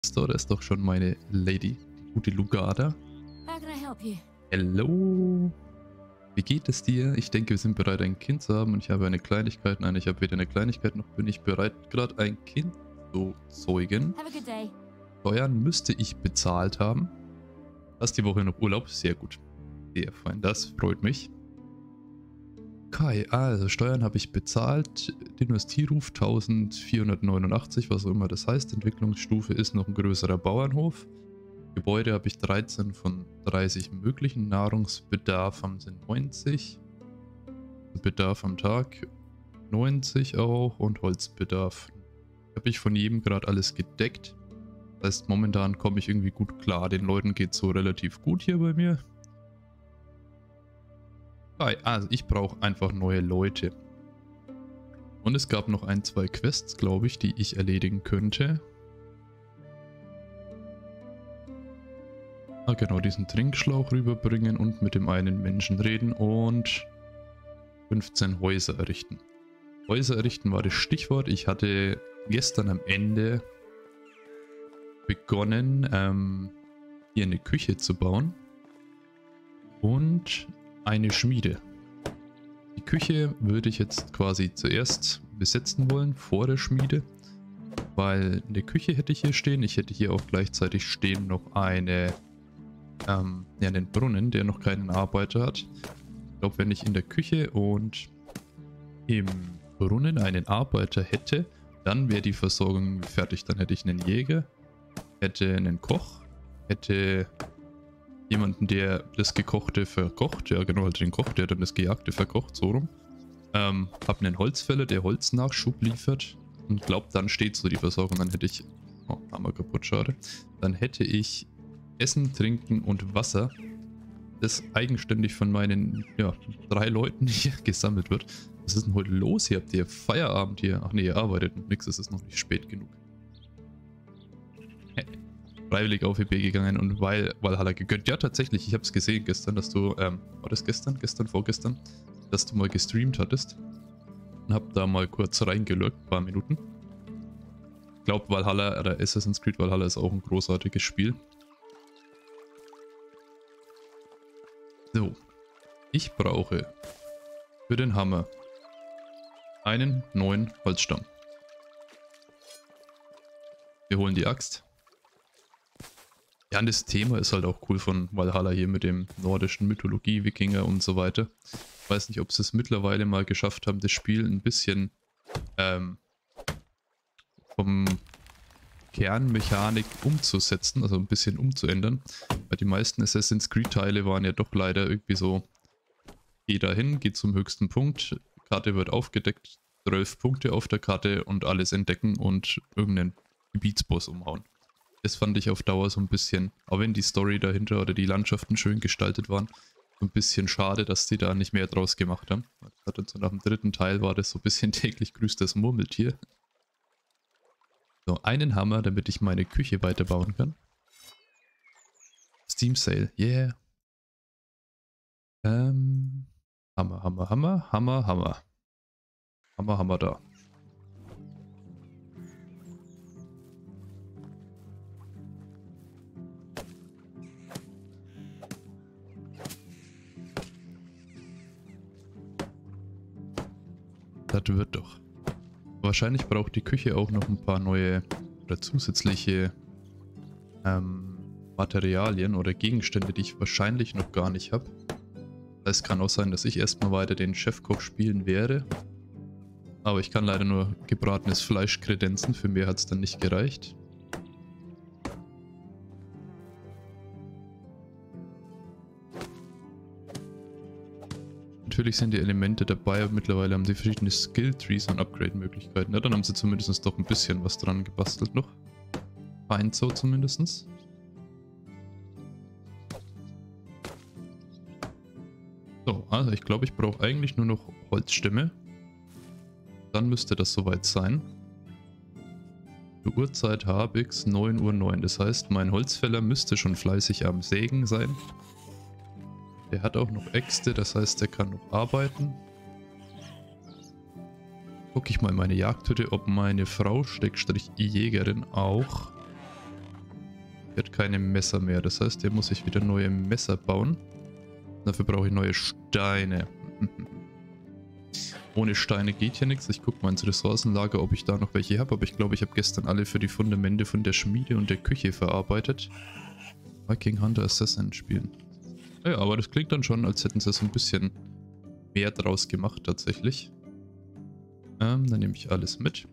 So, da ist doch schon meine Lady, die gute Lugarda. Hallo. Wie geht es dir? Ich denke, wir sind bereit, ein Kind zu haben und ich habe eine Kleinigkeit. Nein, ich habe weder eine Kleinigkeit noch bin ich bereit, gerade ein Kind zu zeugen. Steuern müsste ich bezahlt haben. Hast die Woche noch Urlaub? Sehr gut. Sehr fein, das freut mich. Okay, also Steuern habe ich bezahlt. Dynastieruf 1489, was auch immer das heißt. Entwicklungsstufe ist noch ein größerer Bauernhof. Gebäude habe ich 13 von 30 möglichen. Nahrungsbedarf haben sie 90. Bedarf am Tag 90 auch. Und Holzbedarf habe ich von jedem gerade alles gedeckt. Das heißt, momentan komme ich irgendwie gut klar. Den Leuten geht es so relativ gut hier bei mir. Also ich brauche einfach neue Leute. Und es gab noch ein, zwei Quests, glaube ich, die ich erledigen könnte. Ah, genau, diesen Trinkschlauch rüberbringen und mit dem einen Menschen reden und 15 Häuser errichten. Häuser errichten war das Stichwort. Ich hatte gestern am Ende begonnen, hier eine Küche zu bauen und eine Schmiede. Die Küche würde ich jetzt quasi zuerst besetzen wollen, vor der Schmiede, weil eine Küche hätte ich hier stehen. Ich hätte hier auch gleichzeitig stehen noch einen Brunnen, der noch keinen Arbeiter hat. Ich glaube, wenn ich in der Küche und im Brunnen einen Arbeiter hätte, dann wäre die Versorgung fertig. Dann hätte ich einen Jäger, hätte einen Koch, hätte jemanden, der das Gekochte verkocht. Ja, genau, halt den Koch, der dann das Gejagte verkocht, so rum. Hab einen Holzfäller, der Holznachschub liefert. Und glaubt, dann steht so die Versorgung. Dann hätte ich... Oh, Hammer kaputt, schade. Dann hätte ich Essen, Trinken und Wasser, das eigenständig von meinen 3 Leuten hier gesammelt wird. Was ist denn heute los? Hier habt ihr Feierabend hier. Ach nee, ihr arbeitet noch nichts, es ist noch nicht spät genug. Freiwillig auf EP gegangen und Valhalla gegönnt. Ja, tatsächlich, ich habe es gesehen gestern, dass du, war das gestern? Gestern, vorgestern? Dass du mal gestreamt hattest. Und hab da mal kurz reingelurkt, ein paar Minuten. Ich glaube, Valhalla, oder Assassin's Creed Valhalla ist auch ein großartiges Spiel. So. Ich brauche für den Hammer einen neuen Holzstamm. Wir holen die Axt. Ja, und das Thema ist halt auch cool von Valhalla hier mit dem nordischen Mythologie, Wikinger und so weiter. Ich weiß nicht, ob sie es mittlerweile mal geschafft haben, das Spiel ein bisschen vom Kernmechanik umzusetzen, also ein bisschen umzuändern. Weil die meisten Assassin's Creed Teile waren ja doch leider irgendwie so, geh da hin, geh zum höchsten Punkt, Karte wird aufgedeckt, 12 Punkte auf der Karte und alles entdecken und irgendeinen Gebietsboss umhauen. Das fand ich auf Dauer so ein bisschen, auch wenn die Story dahinter oder die Landschaften schön gestaltet waren, so ein bisschen schade, dass die da nicht mehr draus gemacht haben. So nach dem 3. Teil war das so ein bisschen täglich grüßt das Murmeltier. So, einen Hammer, damit ich meine Küche weiterbauen kann. Steam Sale, yeah. Hammer, Hammer, Hammer, Hammer, Hammer. Hammer, Hammer da. Das wird doch. Wahrscheinlich braucht die Küche auch noch ein paar neue oder zusätzliche Materialien oder Gegenstände, die ich wahrscheinlich noch gar nicht habe. Es kann auch sein, dass ich erstmal weiter den Chefkoch spielen werde. Aber ich kann leider nur gebratenes Fleisch kredenzen, für mehr hat es dann nicht gereicht. Natürlich sind die Elemente dabei, aber mittlerweile haben sie verschiedene Skill-Trees und Upgrade-Möglichkeiten. Ja, dann haben sie zumindest doch ein bisschen was dran gebastelt noch. Fein so zumindest. So, also ich glaube, ich brauche eigentlich nur noch Holzstämme. Dann müsste das soweit sein. Die Uhrzeit habe ich 9:09 Uhr. Das heißt, mein Holzfäller müsste schon fleißig am Sägen sein. Der hat auch noch Äxte, das heißt, der kann noch arbeiten. Gucke ich mal in meine Jagdhütte, ob meine Frau, Schrägstrich Jägerin, auch Er hat keine Messer mehr. Das heißt, der muss sich wieder neue Messer bauen. Dafür brauche ich neue Steine. Ohne Steine geht hier nichts. Ich gucke mal ins Ressourcenlager, ob ich da noch welche habe. Aber ich glaube, ich habe gestern alle für die Fundamente von der Schmiede und der Küche verarbeitet. Viking Hunter Assassin spielen. Ja, aber das klingt dann schon, als hätten sie so ein bisschen mehr draus gemacht tatsächlich. Dann nehme ich alles mit.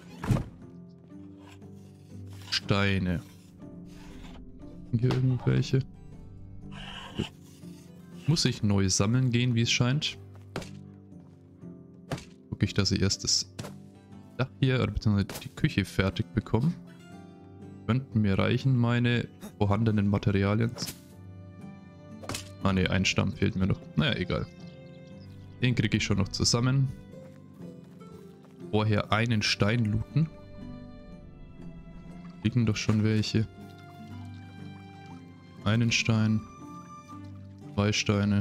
Steine. Hier irgendwelche. Muss ich neu sammeln gehen, wie es scheint. Gucke ich, dass ich erst das Dach hier, oder beziehungsweise die Küche fertig bekomme. Könnten mir reichen meine vorhandenen Materialien. Ah ne, ein Stamm fehlt mir noch. Naja, egal. Den kriege ich schon noch zusammen. Vorher einen Stein looten. Liegen doch schon welche. Einen Stein. 2 Steine.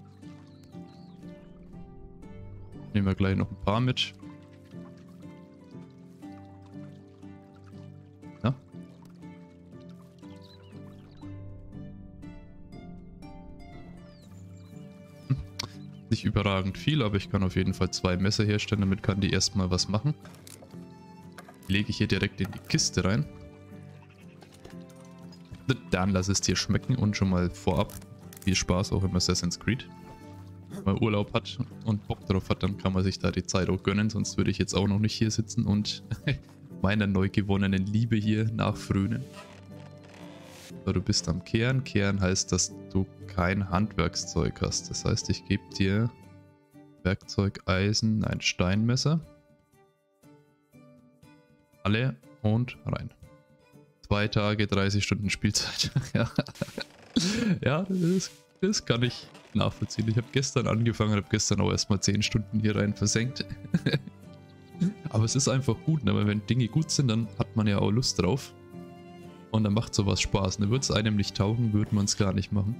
Nehmen wir gleich noch ein paar mit. Ja. Nicht überragend viel, aber ich kann auf jeden Fall 2 Messer herstellen. Damit kann die erstmal was machen. Die lege ich hier direkt in die Kiste rein. Dann lass es dir schmecken und schon mal vorab viel Spaß auch im Assassin's Creed. Wenn man Urlaub hat und Bock drauf hat, dann kann man sich da die Zeit auch gönnen, sonst würde ich jetzt auch noch nicht hier sitzen und meiner neu gewonnenen Liebe hier nachfrönen. So, du bist am Kehren. Kehren heißt, dass du kein Handwerkszeug hast. Das heißt, ich gebe dir Werkzeug, Eisen, ein Steinmesser. Alle und rein. 2 Tage, 30 Stunden Spielzeit. Ja, das kann ich nachvollziehen. Ich habe gestern angefangen, habe gestern auch erstmal 10 Stunden hier rein versenkt. Aber es ist einfach gut, ne? Weil wenn Dinge gut sind, dann hat man ja auch Lust drauf. Und dann macht sowas Spaß. Ne? Würde es einem nicht taugen, würde man es gar nicht machen.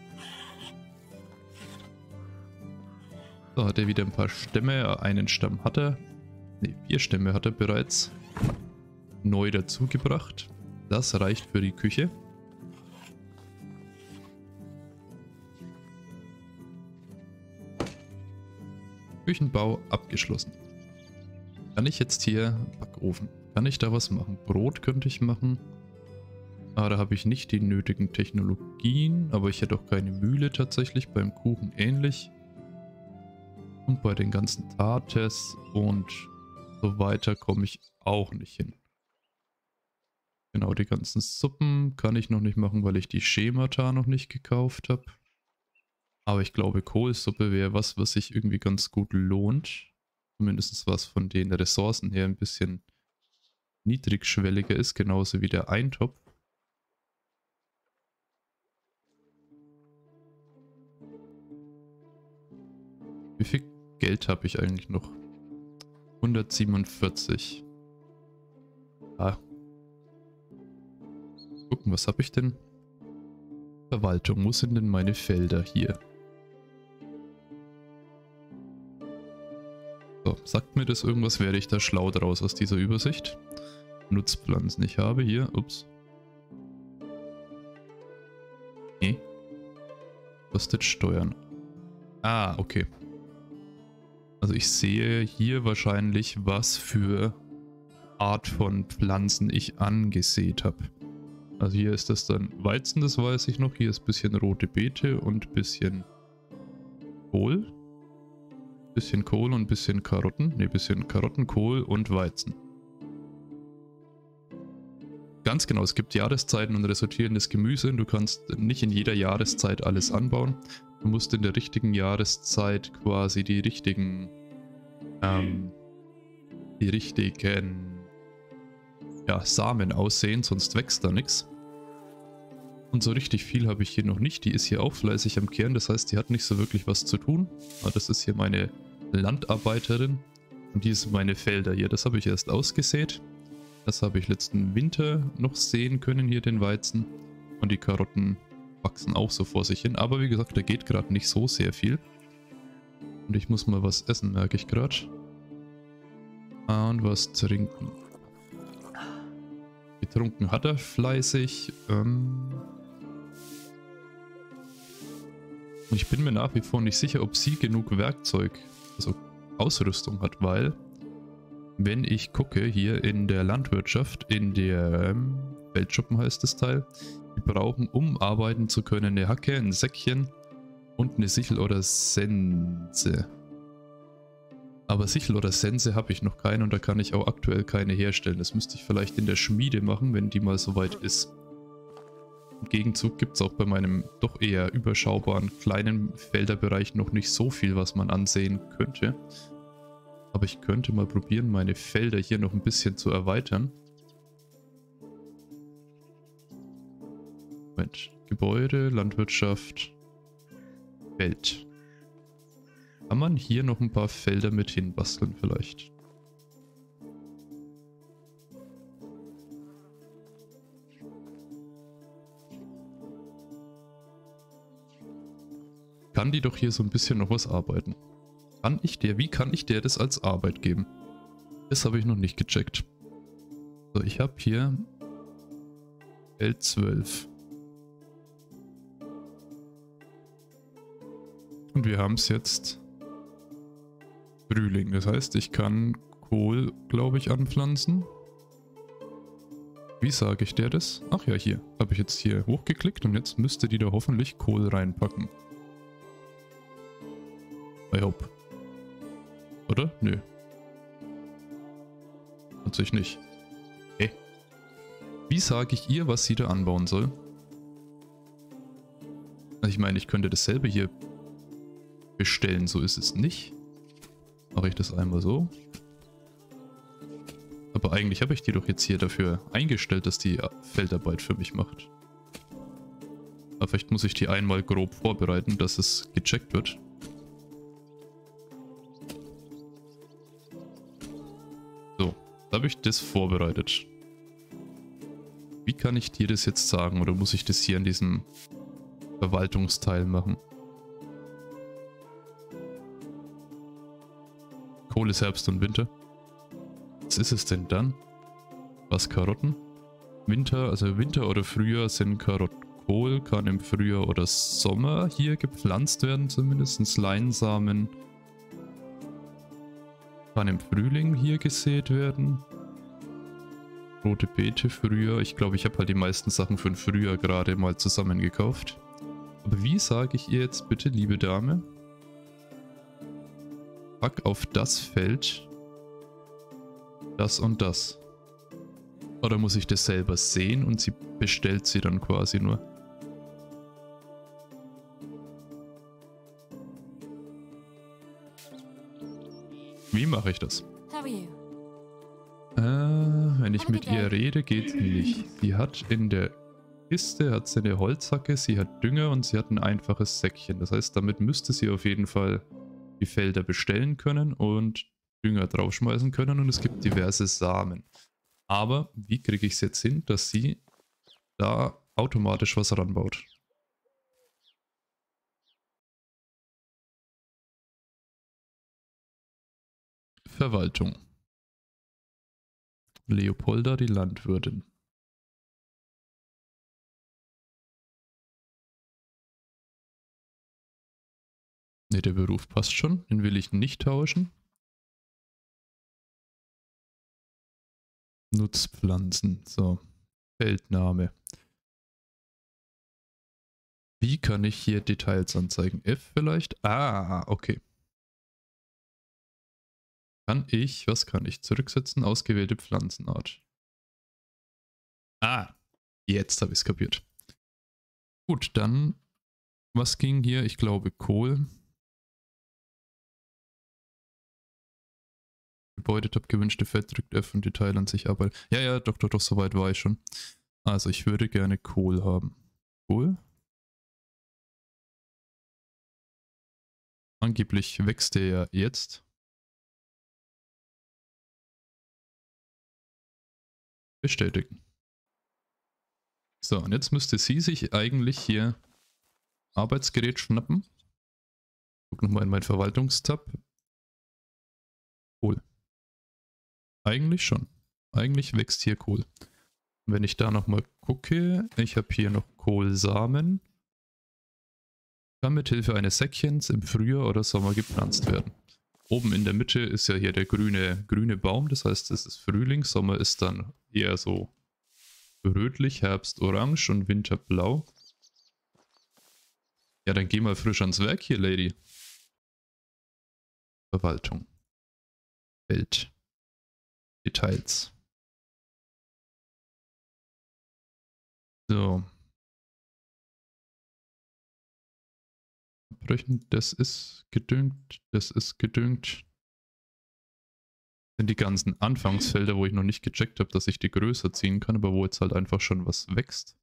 So, hat er wieder ein paar Stämme. Einen Stamm hat er. Ne, 4 Stämme hat er bereits neu dazugebracht. Das reicht für die Küche. Küchenbau abgeschlossen. Kann ich jetzt hier Backofen? Kann ich da was machen? Brot könnte ich machen. Ah, da habe ich nicht die nötigen Technologien, aber ich hätte auch keine Mühle tatsächlich. Beim Kuchen ähnlich. Und bei den ganzen Tartes und so weiter komme ich auch nicht hin. Genau, die ganzen Suppen kann ich noch nicht machen, weil ich die Schemata noch nicht gekauft habe. Aber ich glaube, Kohlsuppe wäre was sich irgendwie ganz gut lohnt. Zumindest was von den Ressourcen her ein bisschen niedrigschwelliger ist, genauso wie der Eintopf. Wie viel Geld habe ich eigentlich noch? 147. Ah. Gucken, was habe ich denn? Verwaltung, wo sind denn meine Felder hier? So, sagt mir das irgendwas? Werde ich da schlau draus aus dieser Übersicht? Nutzpflanzen, ich habe hier, ups. Nee. Kostet Steuern. Ah, okay. Also ich sehe hier wahrscheinlich, was für Art von Pflanzen ich angesät habe. Also hier ist das dann Weizen, das weiß ich noch. Hier ist ein bisschen rote Beete und ein bisschen Kohl. Bisschen Kohl und ein bisschen Karotten. Ne, bisschen Karotten, Kohl und Weizen. Ganz genau, es gibt Jahreszeiten und resultierendes Gemüse. Du kannst nicht in jeder Jahreszeit alles anbauen. Du musst in der richtigen Jahreszeit quasi die richtigen Samen aussehen, sonst wächst da nichts. Und so richtig viel habe ich hier noch nicht. Die ist hier auch fleißig am Kehren, das heißt, die hat nicht so wirklich was zu tun. Aber das ist hier meine Landarbeiterin und die ist meine Felder hier. Das habe ich erst ausgesät. Das habe ich letzten Winter noch sehen können, hier den Weizen. Und die Karotten wachsen auch so vor sich hin. Aber wie gesagt, da geht gerade nicht so sehr viel. Und ich muss mal was essen, merke ich gerade. Und was trinken. Getrunken hat er fleißig. Und ich bin mir nach wie vor nicht sicher, ob sie genug Werkzeug, also Ausrüstung hat, weil wenn ich gucke, hier in der Landwirtschaft, in der Feldschuppen heißt das Teil, die brauchen, um arbeiten zu können, eine Hacke, ein Säckchen und eine Sichel oder Sense. Aber Sichel oder Sense habe ich noch keine und da kann ich auch aktuell keine herstellen. Das müsste ich vielleicht in der Schmiede machen, wenn die mal soweit ist. Im Gegenzug gibt es auch bei meinem doch eher überschaubaren kleinen Felderbereich noch nicht so viel, was man ansehen könnte. Aber ich könnte mal probieren, meine Felder hier noch ein bisschen zu erweitern. Moment, Gebäude, Landwirtschaft, Feld. Kann man hier noch ein paar Felder mit hinbasteln vielleicht? Kann die doch hier so ein bisschen noch was arbeiten? Wie kann ich der das als Arbeit geben? Das habe ich noch nicht gecheckt. So, ich habe hier L12. Und wir haben es jetzt Frühling. Das heißt, ich kann Kohl, glaube ich, anpflanzen. Wie sage ich der das? Ach ja, hier. Habe ich jetzt hier hochgeklickt und jetzt müsste die da hoffentlich Kohl reinpacken. I hope. Oder? Nö. Natürlich nicht. Hey. Wie sage ich ihr, was sie da anbauen soll? Also ich meine, ich könnte dasselbe hier bestellen, so ist es nicht. Mache ich das einmal so. Aber eigentlich habe ich die doch jetzt hier dafür eingestellt, dass die Feldarbeit für mich macht. Aber vielleicht muss ich die einmal grob vorbereiten, dass es gecheckt wird. So, da habe ich das vorbereitet. Wie kann ich dir das jetzt sagen? Oder muss ich das hier an diesem Verwaltungsteil machen? Kohl ist Herbst und Winter. Was ist es denn dann? Was, Karotten? Winter, also Winter oder Frühjahr sind Karotten. Kohl kann im Frühjahr oder Sommer hier gepflanzt werden, zumindest Leinsamen. Kann im Frühling hier gesät werden. Rote Beete Frühjahr. Ich glaube, ich habe halt die meisten Sachen für den Frühjahr gerade mal zusammengekauft. Aber wie sage ich ihr jetzt bitte, liebe Dame? Pack auf das Feld das und das. Oder muss ich das selber sehen und sie bestellt sie dann quasi nur? Wie mache ich das? Wenn ich mit ihr rede, geht nicht. Sie hat in der Kiste hat sie eine Holzhacke, sie hat Dünger und sie hat ein einfaches Säckchen. Das heißt, damit müsste sie auf jeden Fall die Felder bestellen können und Dünger draufschmeißen können und es gibt diverse Samen. Aber wie kriege ich es jetzt hin, dass sie da automatisch was ranbaut? Verwaltung. Leopolda, die Landwirtin. Ne, der Beruf passt schon. Den will ich nicht tauschen. Nutzpflanzen. So. Feldname. Wie kann ich hier Details anzeigen? F vielleicht? Ah, okay. Was kann ich? Zurücksetzen, ausgewählte Pflanzenart. Ah, jetzt habe ich es kapiert. Gut, dann, was ging hier? Ich glaube Kohl. Gebäudetab, gewünschte Feld, drückt F und Detail an sich arbeiten. Ja, doch, soweit war ich schon. Also ich würde gerne Kohl haben. Kohl? Angeblich wächst der ja jetzt. Bestätigen. So, und jetzt müsste sie sich eigentlich hier Arbeitsgerät schnappen. Guck nochmal in meinen Verwaltungstab. Kohl. Eigentlich schon. Eigentlich wächst hier Kohl. Wenn ich da nochmal gucke, ich habe hier noch Kohlsamen. Kann mit Hilfe eines Säckchens im Frühjahr oder Sommer gepflanzt werden. Oben in der Mitte ist ja hier der grüne Baum, das heißt es ist Frühling, Sommer ist dann eher so rötlich, Herbst orange und Winter blau. Ja, dann geh mal frisch ans Werk hier, Lady. Verwaltung. Welt. Details. So. Das ist gedüngt. Das ist gedüngt. Das sind die ganzen Anfangsfelder, wo ich noch nicht gecheckt habe, dass ich die größer ziehen kann, aber wo jetzt halt einfach schon was wächst.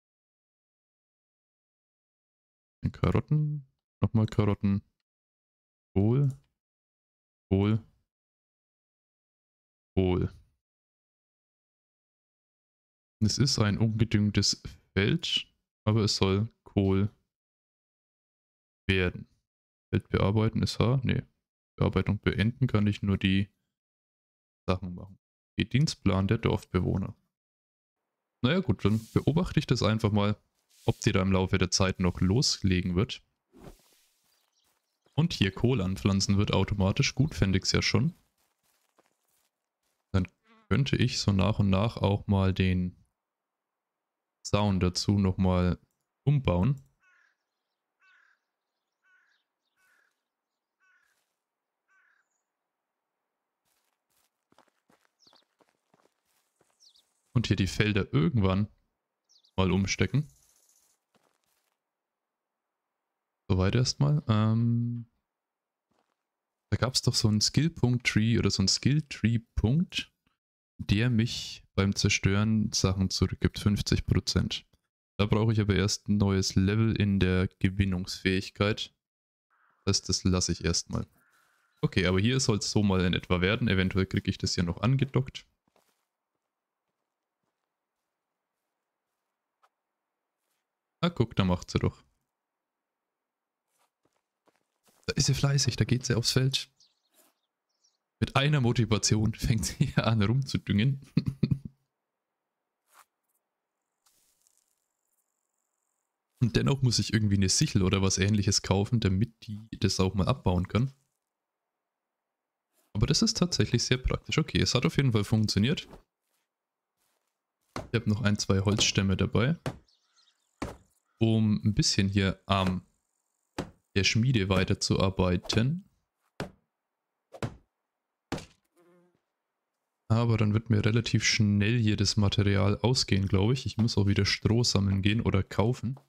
Karotten. Nochmal Karotten. Kohl. Kohl. Kohl. Es ist ein ungedüngtes Feld, aber es soll Kohl werden. Feld bearbeiten ist H? Nee. Bearbeitung beenden kann ich nur die Sachen machen. Die Dienstplan der Dorfbewohner. Naja gut, dann beobachte ich das einfach mal, ob die da im Laufe der Zeit noch loslegen wird. Und hier Kohl anpflanzen wird automatisch. Gut, fände ich es ja schon. Dann könnte ich so nach und nach auch mal den Zaun dazu nochmal umbauen. Und hier die Felder irgendwann mal umstecken. Soweit erstmal. Da gab es doch so einen Skill-Punkt-Tree oder so einen Skill-Tree-Punkt, der mich beim Zerstören Sachen zurückgibt, 50%. Da brauche ich aber erst ein neues Level in der Gewinnungsfähigkeit. Das lasse ich erstmal. Okay, aber hier soll es so mal in etwa werden. Eventuell kriege ich das hier noch angedockt. Ah, guck, da macht sie doch. Da ist sie fleißig, da geht sie aufs Feld. Mit einer Motivation fängt sie an rumzudüngen. Und dennoch muss ich irgendwie eine Sichel oder was Ähnliches kaufen, damit die das auch mal abbauen kann. Aber das ist tatsächlich sehr praktisch. Okay, es hat auf jeden Fall funktioniert. Ich habe noch ein, zwei Holzstämme dabei, um ein bisschen hier am der Schmiede weiterzuarbeiten. Aber dann wird mir relativ schnell hier das Material ausgehen, glaube ich. Ich muss auch wieder Stroh sammeln gehen oder kaufen.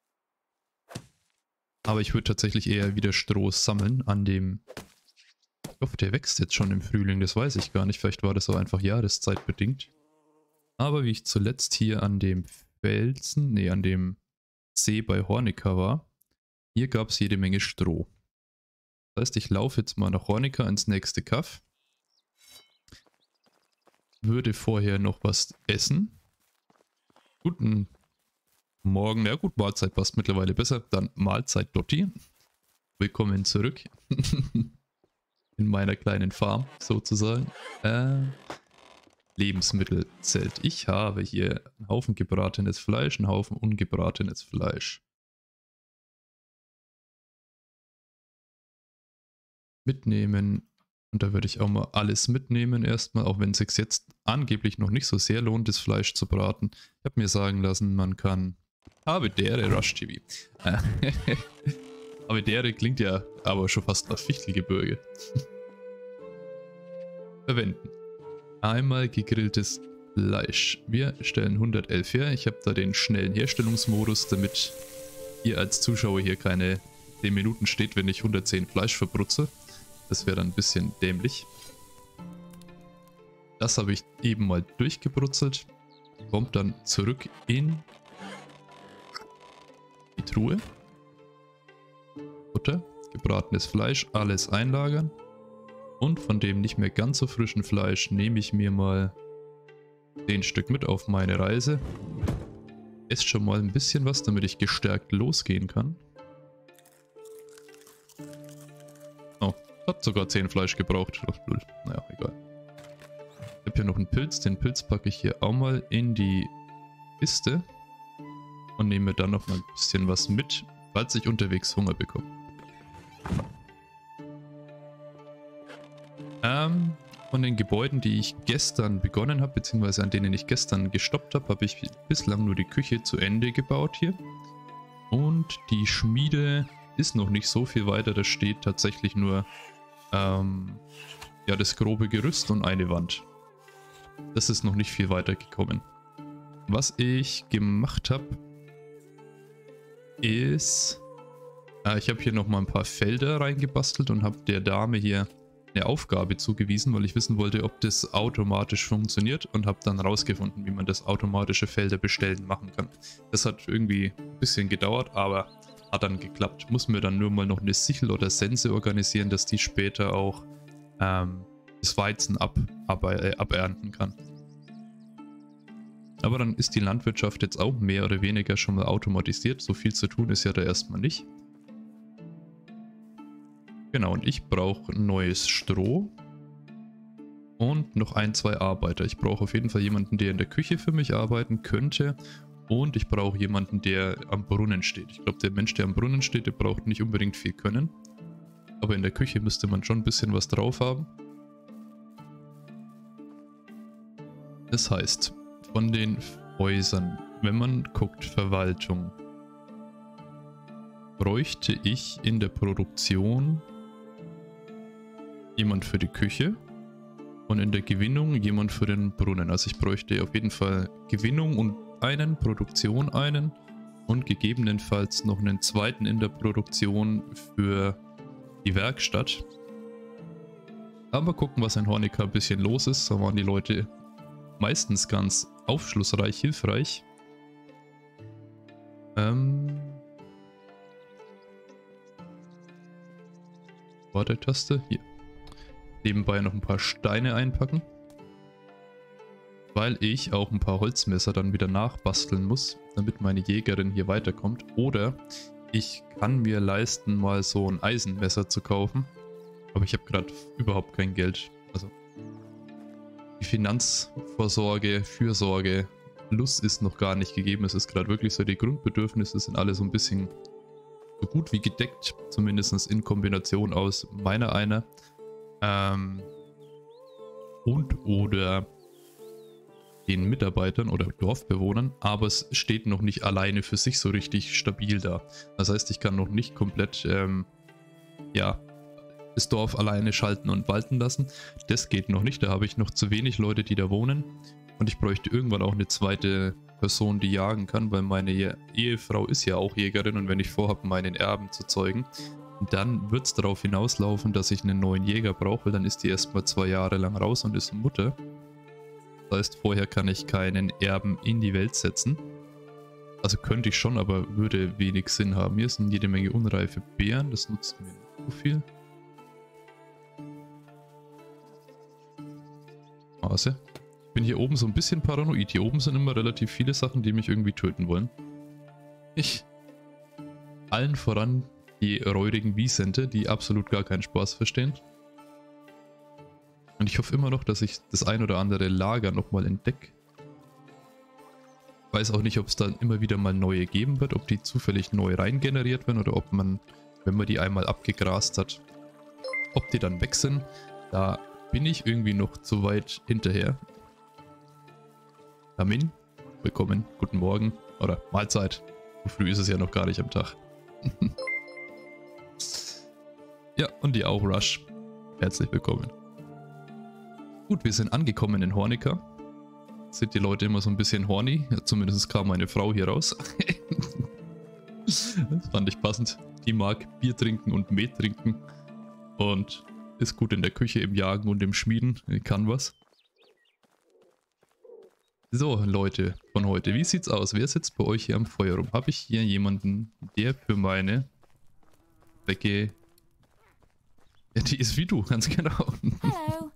Aber ich würde tatsächlich eher wieder Stroh sammeln an dem... Ich hoffe, der wächst jetzt schon im Frühling, das weiß ich gar nicht. Vielleicht war das auch einfach jahreszeitbedingt. Aber wie ich zuletzt hier an dem Felsen, nee, an dem See bei Hornika war, hier gab es jede Menge Stroh. Das heißt, ich laufe jetzt mal nach Hornika ins nächste Kaff. Würde vorher noch was essen. Guten Morgen. Ja gut, Mahlzeit passt mittlerweile besser. Dann Mahlzeit Dotti. Willkommen zurück. In meiner kleinen Farm sozusagen. Lebensmittelzelt. Ich habe hier einen Haufen gebratenes Fleisch, einen Haufen ungebratenes Fleisch. Mitnehmen. Und da würde ich auch mal alles mitnehmen erstmal, auch wenn es sich jetzt angeblich noch nicht so sehr lohnt, das Fleisch zu braten. Ich habe mir sagen lassen, man kann... Havedere Rush TV. Havedere klingt ja aber schon fast nach Fichtelgebirge. Verwenden. Einmal gegrilltes Fleisch. Wir stellen 111 her. Ich habe da den schnellen Herstellungsmodus, damit ihr als Zuschauer hier keine 10 Minuten steht, wenn ich 110 Fleisch verbrutze. Das wäre dann ein bisschen dämlich. Das habe ich eben mal durchgebrutzelt. Kommt dann zurück in die Truhe. Butter, gebratenes Fleisch, alles einlagern. Und von dem nicht mehr ganz so frischen Fleisch nehme ich mir mal 10 Stück mit auf meine Reise. Esse schon mal ein bisschen was, damit ich gestärkt losgehen kann. Oh, hat sogar 10 Fleisch gebraucht. Naja, egal. Der hier noch einen Pilz. Den Pilz packe ich hier auch mal in die Kiste. Und nehme dann noch mal ein bisschen was mit, falls ich unterwegs Hunger bekomme. Von den Gebäuden, die ich gestern begonnen habe, beziehungsweise an denen ich gestern gestoppt habe, habe ich bislang nur die Küche zu Ende gebaut hier. Und die Schmiede ist noch nicht so viel weiter, da steht tatsächlich nur ja, das grobe Gerüst und eine Wand. Das ist noch nicht viel weiter gekommen. Was ich gemacht habe, ist, ich habe hier nochmal ein paar Felder reingebastelt und habe der Dame hier eine Aufgabe zugewiesen, weil ich wissen wollte, ob das automatisch funktioniert und habe dann rausgefunden, wie man das automatische Felder bestellen machen kann. Das hat irgendwie ein bisschen gedauert, aber hat dann geklappt. Muss mir dann nur mal noch eine Sichel oder Sense organisieren, dass die später auch das Weizen abernten kann. Aber dann ist die Landwirtschaft jetzt auch mehr oder weniger schon mal automatisiert. So viel zu tun ist ja da erstmal nicht. Genau, und ich brauche neues Stroh und noch ein, zwei Arbeiter. Ich brauche auf jeden Fall jemanden, der in der Küche für mich arbeiten könnte. Und ich brauche jemanden, der am Brunnen steht. Ich glaube, der Mensch, der am Brunnen steht, der braucht nicht unbedingt viel Können. Aber in der Küche müsste man schon ein bisschen was drauf haben. Das heißt, von den Häusern, wenn man guckt, Verwaltung, bräuchte ich in der Produktion jemand für die Küche und in der Gewinnung jemand für den Brunnen. Also ich bräuchte auf jeden Fall Gewinnung und einen, Produktion einen und gegebenenfalls noch einen zweiten in der Produktion für die Werkstatt. Aber gucken, was in Hornika ein bisschen los ist. Da waren die Leute meistens ganz aufschlussreich, hilfreich. Taste hier. Nebenbei noch ein paar Steine einpacken. Weil ich auch ein paar Holzmesser dann wieder nachbasteln muss, damit meine Jägerin hier weiterkommt. Oder ich kann mir leisten, mal so ein Eisenmesser zu kaufen. Aber ich habe gerade überhaupt kein Geld. Also die Finanzvorsorge, Fürsorge, Plus ist noch gar nicht gegeben. Es ist gerade wirklich so, die Grundbedürfnisse sind alle so ein bisschen so gut wie gedeckt. Zumindest in Kombination aus meiner einer. Oder den Mitarbeitern oder Dorfbewohnern, aber es steht noch nicht alleine für sich so richtig stabil da. Das heißt, ich kann noch nicht komplett ja, das Dorf alleine schalten und walten lassen. Das geht noch nicht, da habe ich noch zu wenig Leute, die da wohnen. Und ich bräuchte irgendwann auch eine zweite Person, die jagen kann, weil meine Ehefrau ist ja auch Jägerin und wenn ich vorhabe, meinen Erben zu zeugen, dann wird es darauf hinauslaufen, dass ich einen neuen Jäger brauche, weil dann ist die erstmal 2 Jahre lang raus und ist Mutter. Das heißt, vorher kann ich keinen Erben in die Welt setzen. Also könnte ich schon, aber würde wenig Sinn haben. Hier sind jede Menge unreife Beeren, das nutzt mir nicht so viel. Maße. Ich bin hier oben so ein bisschen paranoid. Hier oben sind immer relativ viele Sachen, die mich irgendwie töten wollen. Allen voran die räudigen Wiesente, die absolut gar keinen Spaß verstehen. Und ich hoffe immer noch, dass ich das ein oder andere Lager nochmal entdecke. Weiß auch nicht, ob es dann immer wieder mal neue geben wird, ob die zufällig neu rein generiert werden oder ob man, wenn man die einmal abgegrast hat, ob die dann weg sind. Da bin ich irgendwie noch zu weit hinterher. Lamin, willkommen, guten Morgen oder Mahlzeit. So früh ist es ja noch gar nicht am Tag. Ja, und die auch Rush. Herzlich willkommen. Gut, wir sind angekommen in Hornika. Sind die Leute immer so ein bisschen horny? Ja, zumindest kam meine Frau hier raus. Das fand ich passend. Die mag Bier trinken und Met trinken. Und ist gut in der Küche, im Jagen und im Schmieden. Kann was. So, Leute von heute. Wie sieht's aus? Wer sitzt bei euch hier am Feuer rum? Habe ich hier jemanden, der für meine Zwecke... Ja, die ist wie du, ganz genau. Hallo.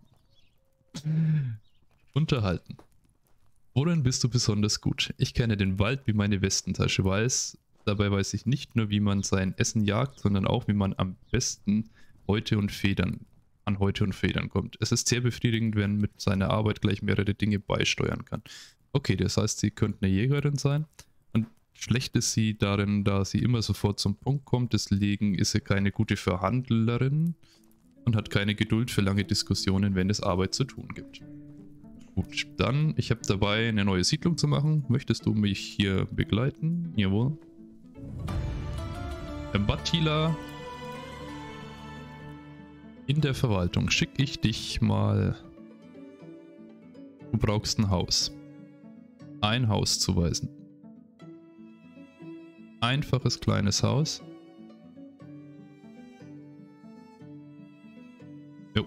Unterhalten. Worin bist du besonders gut? Ich kenne den Wald wie meine Westentasche. Dabei weiß ich nicht nur, wie man sein Essen jagt, sondern auch, wie man am besten Häute und Federn an Häute und Federn kommt. Es ist sehr befriedigend, wenn man mit seiner Arbeit gleich mehrere Dinge beisteuern kann. Okay, das heißt, sie könnte eine Jägerin sein. Und schlecht ist sie darin, da sie immer sofort zum Punkt kommt. Deswegen ist sie keine gute Verhandlerin und hat keine Geduld für lange Diskussionen, wenn es Arbeit zu tun gibt. Gut, dann, ich habe dabei, eine neue Siedlung zu machen. Möchtest du mich hier begleiten? Jawohl. Battila. In der Verwaltung schicke ich dich mal. Du brauchst ein Haus. Ein Haus zuweisen. Einfaches kleines Haus. Jo.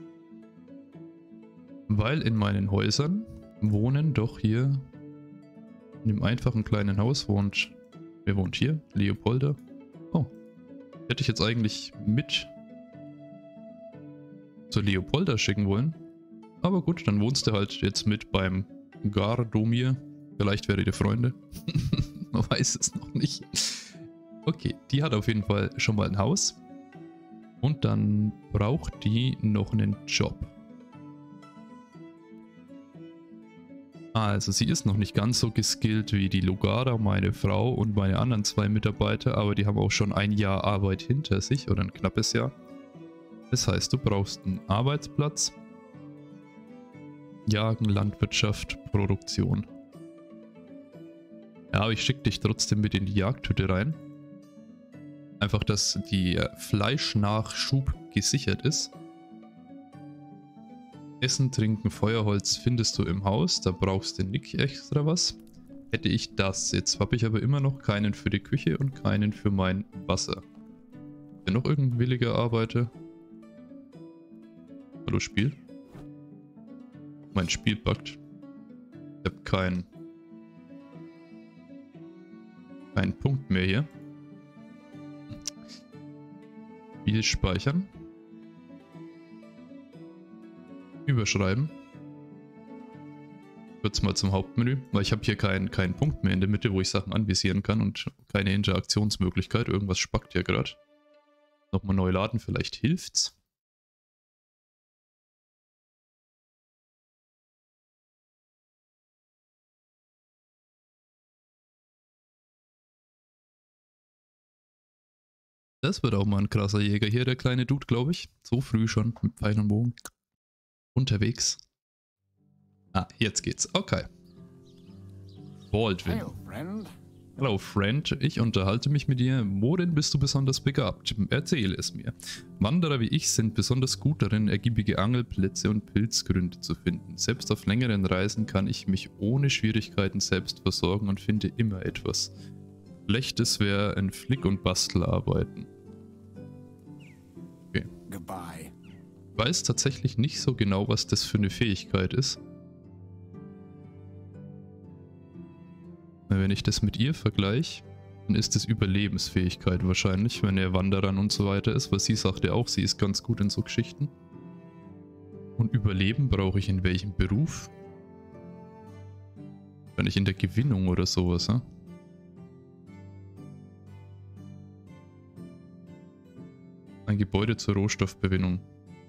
Weil in meinen Häusern wohnen doch hier, in dem einfachen kleinen Haus wohnt, wer wohnt hier? Leopolda. Oh, hätte ich jetzt eigentlich mit zur Leopolda schicken wollen. Aber gut, dann wohnst du halt jetzt mit beim Gardomir. Vielleicht werdet ihr Freunde. Man weiß es noch nicht. Okay, die hat auf jeden Fall schon mal ein Haus. Und dann braucht die noch einen Job. Also sie ist noch nicht ganz so geskillt wie die Lugara, meine Frau und meine anderen 2 Mitarbeiter, aber die haben auch schon ein Jahr Arbeit hinter sich oder ein knappes Jahr. Das heißt, du brauchst einen Arbeitsplatz, Jagen, Landwirtschaft, Produktion. Ja, aber ich schicke dich trotzdem mit in die Jagdhütte rein. Einfach, dass die Fleischnachschub gesichert ist. Essen, Trinken, Feuerholz findest du im Haus, da brauchst du nicht extra was. Hätte ich das. Jetzt habe ich aber immer noch keinen für die Küche und keinen für mein Wasser. Wenn noch irgendein williger Arbeiter? Hallo Spiel? Mein Spiel buggt. Ich habe keinen Punkt mehr hier. Spiel speichern. Überschreiben. Kurz mal zum Hauptmenü, weil ich habe hier keinen Punkt mehr in der Mitte, wo ich Sachen anvisieren kann und keine Interaktionsmöglichkeit. Irgendwas spackt hier gerade. Nochmal neu laden, vielleicht hilft's. Das wird auch mal ein krasser Jäger hier, der kleine Dude, glaube ich. So früh schon mit Pfeil und Bogen. Unterwegs. Ah, jetzt geht's. Okay. Baldwin. Hallo, Friend. Ich unterhalte mich mit dir. Worin bist du besonders begabt? Erzähle es mir. Wanderer wie ich sind besonders gut darin, ergiebige Angelplätze und Pilzgründe zu finden. Selbst auf längeren Reisen kann ich mich ohne Schwierigkeiten selbst versorgen und finde immer etwas. Schlechtes wäre ein Flick- und Bastelarbeiten. Okay. Goodbye. Ich weiß tatsächlich nicht so genau, was das für eine Fähigkeit ist. Wenn ich das mit ihr vergleiche, dann ist es Überlebensfähigkeit wahrscheinlich, wenn er Wanderern und so weiter ist, weil sie sagt ja auch, sie ist ganz gut in so Geschichten. Und Überleben brauche ich in welchem Beruf? Wahrscheinlich in der Gewinnung oder sowas, ja? Ein Gebäude zur Rohstoffgewinnung.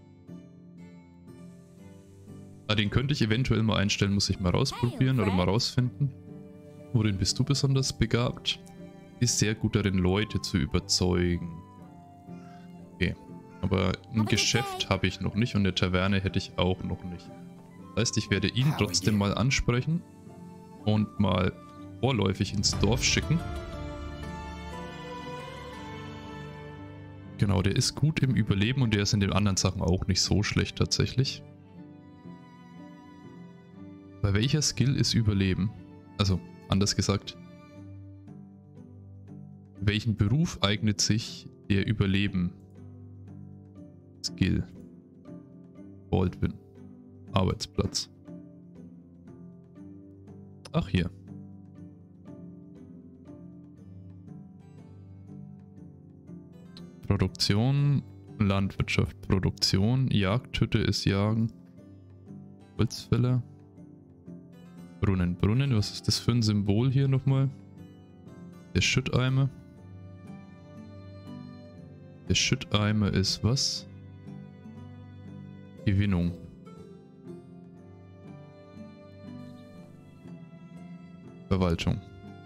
Ah, den könnte ich eventuell mal einstellen, muss ich mal rausprobieren oder mal rausfinden. Worin bist du besonders begabt? Ist sehr gut darin, Leute zu überzeugen. Okay, aber ein Geschäft habe ich noch nicht und eine Taverne hätte ich auch noch nicht. Das heißt, ich werde ihn trotzdem mal ansprechen und mal vorläufig ins Dorf schicken. Genau, der ist gut im Überleben und der ist in den anderen Sachen auch nicht so schlecht tatsächlich. Bei welcher Skill ist Überleben? Also, anders gesagt, welchen Beruf eignet sich der Überleben? Skill. Baldwin. Arbeitsplatz. Ach, hier. Produktion, Landwirtschaft, Produktion, Jagdhütte ist Jagen, Holzfäller, Brunnen, was ist das für ein Symbol hier nochmal? Der Schütteimer. Der Schütteimer ist was? Gewinnung. Verwaltung.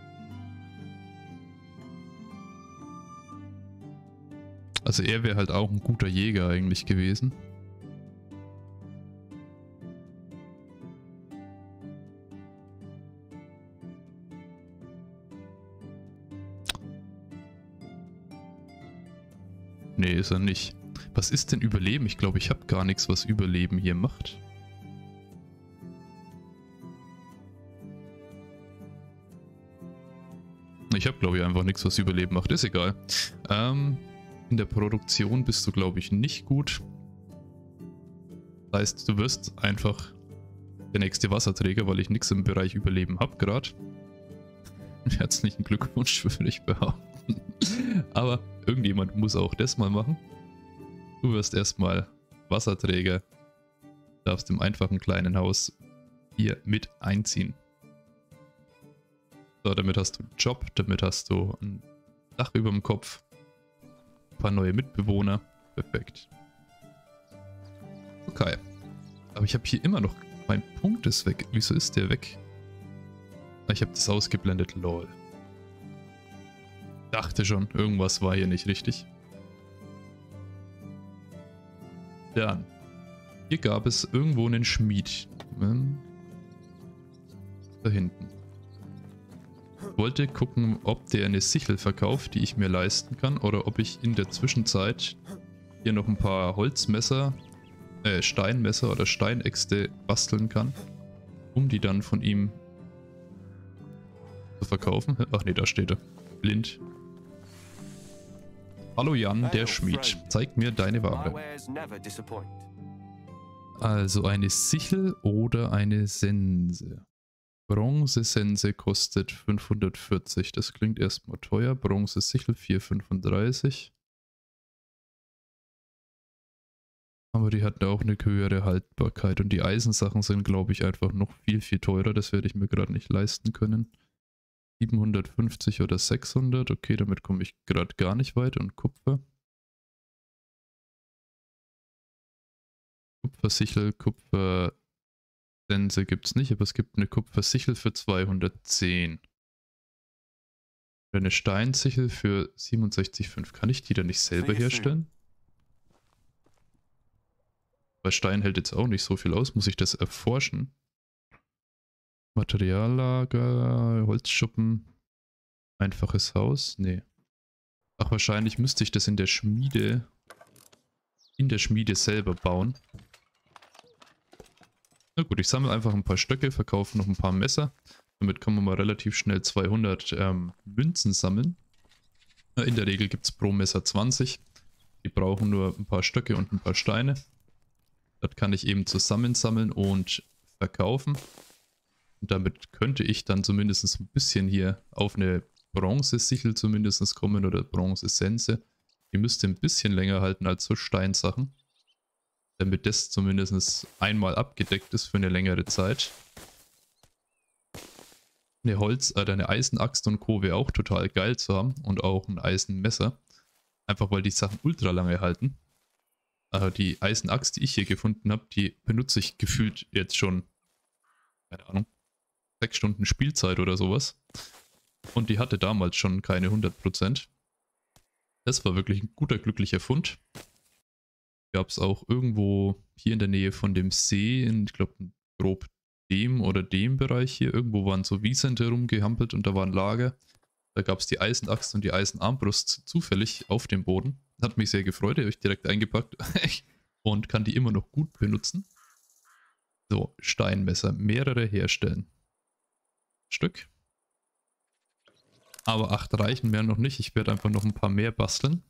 Also er wäre halt auch ein guter Jäger eigentlich gewesen. Nee, ist er nicht. Was ist denn Überleben? Ich glaube, ich habe gar nichts, was Überleben hier macht. Ich habe, glaube ich, einfach nichts, was Überleben macht. Ist egal. In der Produktion bist du, glaube ich, nicht gut. Das heißt, du wirst einfach der nächste Wasserträger, weil ich nichts im Bereich Überleben habe gerade. Herzlichen Glückwunsch, würde ich behaupten. Aber irgendjemand muss auch das mal machen. Du wirst erstmal Wasserträger. Darfst im einfachen kleinen Haus hier mit einziehen. So, damit hast du einen Job, damit hast du ein Dach über dem Kopf. Ein paar neue Mitbewohner. Perfekt. Okay. Aber ich habe hier immer noch... Mein Punkt ist weg. Wieso ist der weg? Ich habe das ausgeblendet. Lol. Dachte schon, irgendwas war hier nicht richtig. Dann. Hier gab es irgendwo einen Schmied. Da hinten. Ich wollte gucken, ob der eine Sichel verkauft, die ich mir leisten kann, oder ob ich in der Zwischenzeit hier noch ein paar Holzmesser, Steinmesser oder Steinäxte basteln kann, um die dann von ihm zu verkaufen. Ach nee, da steht er. Blind. Hallo Jan, der Schmied. Zeig mir deine Ware. Also eine Sichel oder eine Sense. Bronzesense kostet 540. Das klingt erstmal teuer. Bronzesichel 435. Aber die hatten auch eine höhere Haltbarkeit. Und die Eisensachen sind, glaube ich, einfach noch viel, viel teurer. Das werde ich mir gerade nicht leisten können. 750 oder 600. Okay, damit komme ich gerade gar nicht weit. Und Kupfer. Kupfersichel, Kupfersense gibt es nicht, aber es gibt eine Kupfersichel für 210. Oder eine Steinsichel für 67,5. Kann ich die dann nicht selber herstellen? Weil Stein hält jetzt auch nicht so viel aus. Muss ich das erforschen? Materiallager, Holzschuppen, einfaches Haus? Nee. Ach, wahrscheinlich müsste ich das in der Schmiede selber bauen. Na gut, ich sammle einfach ein paar Stöcke, verkaufe noch ein paar Messer. Damit kann man mal relativ schnell 200 Münzen sammeln. In der Regel gibt es pro Messer 20. Die brauchen nur ein paar Stöcke und ein paar Steine. Das kann ich eben zusammensammeln und verkaufen. Und damit könnte ich dann zumindest ein bisschen hier auf eine Bronzesichel zumindest kommen oder Bronzesense. Die müsste ein bisschen länger halten als so Steinsachen. Damit das zumindest einmal abgedeckt ist für eine längere Zeit. Eine Eisenaxt und Co. wäre auch total geil zu haben. Und auch ein Eisenmesser. Einfach weil die Sachen ultra lange halten. Die Eisenaxt, die ich hier gefunden habe, die benutze ich gefühlt jetzt schon, keine Ahnung, 6 Stunden Spielzeit oder sowas. Und die hatte damals schon keine 100%. Das war wirklich ein guter, glücklicher Fund. Gab es auch irgendwo hier in der Nähe von dem See, ich glaube grob dem oder dem Bereich hier. Irgendwo waren so Wiesen herumgehampelt und da war ein Lager. Da gab es die Eisenaxt und die Eisenarmbrust zufällig auf dem Boden. Hat mich sehr gefreut, die habe ich direkt eingepackt und kann die immer noch gut benutzen. So, Steinmesser, mehrere herstellen. Stück. Aber 8 reichen mir noch nicht, ich werde einfach noch ein paar mehr basteln.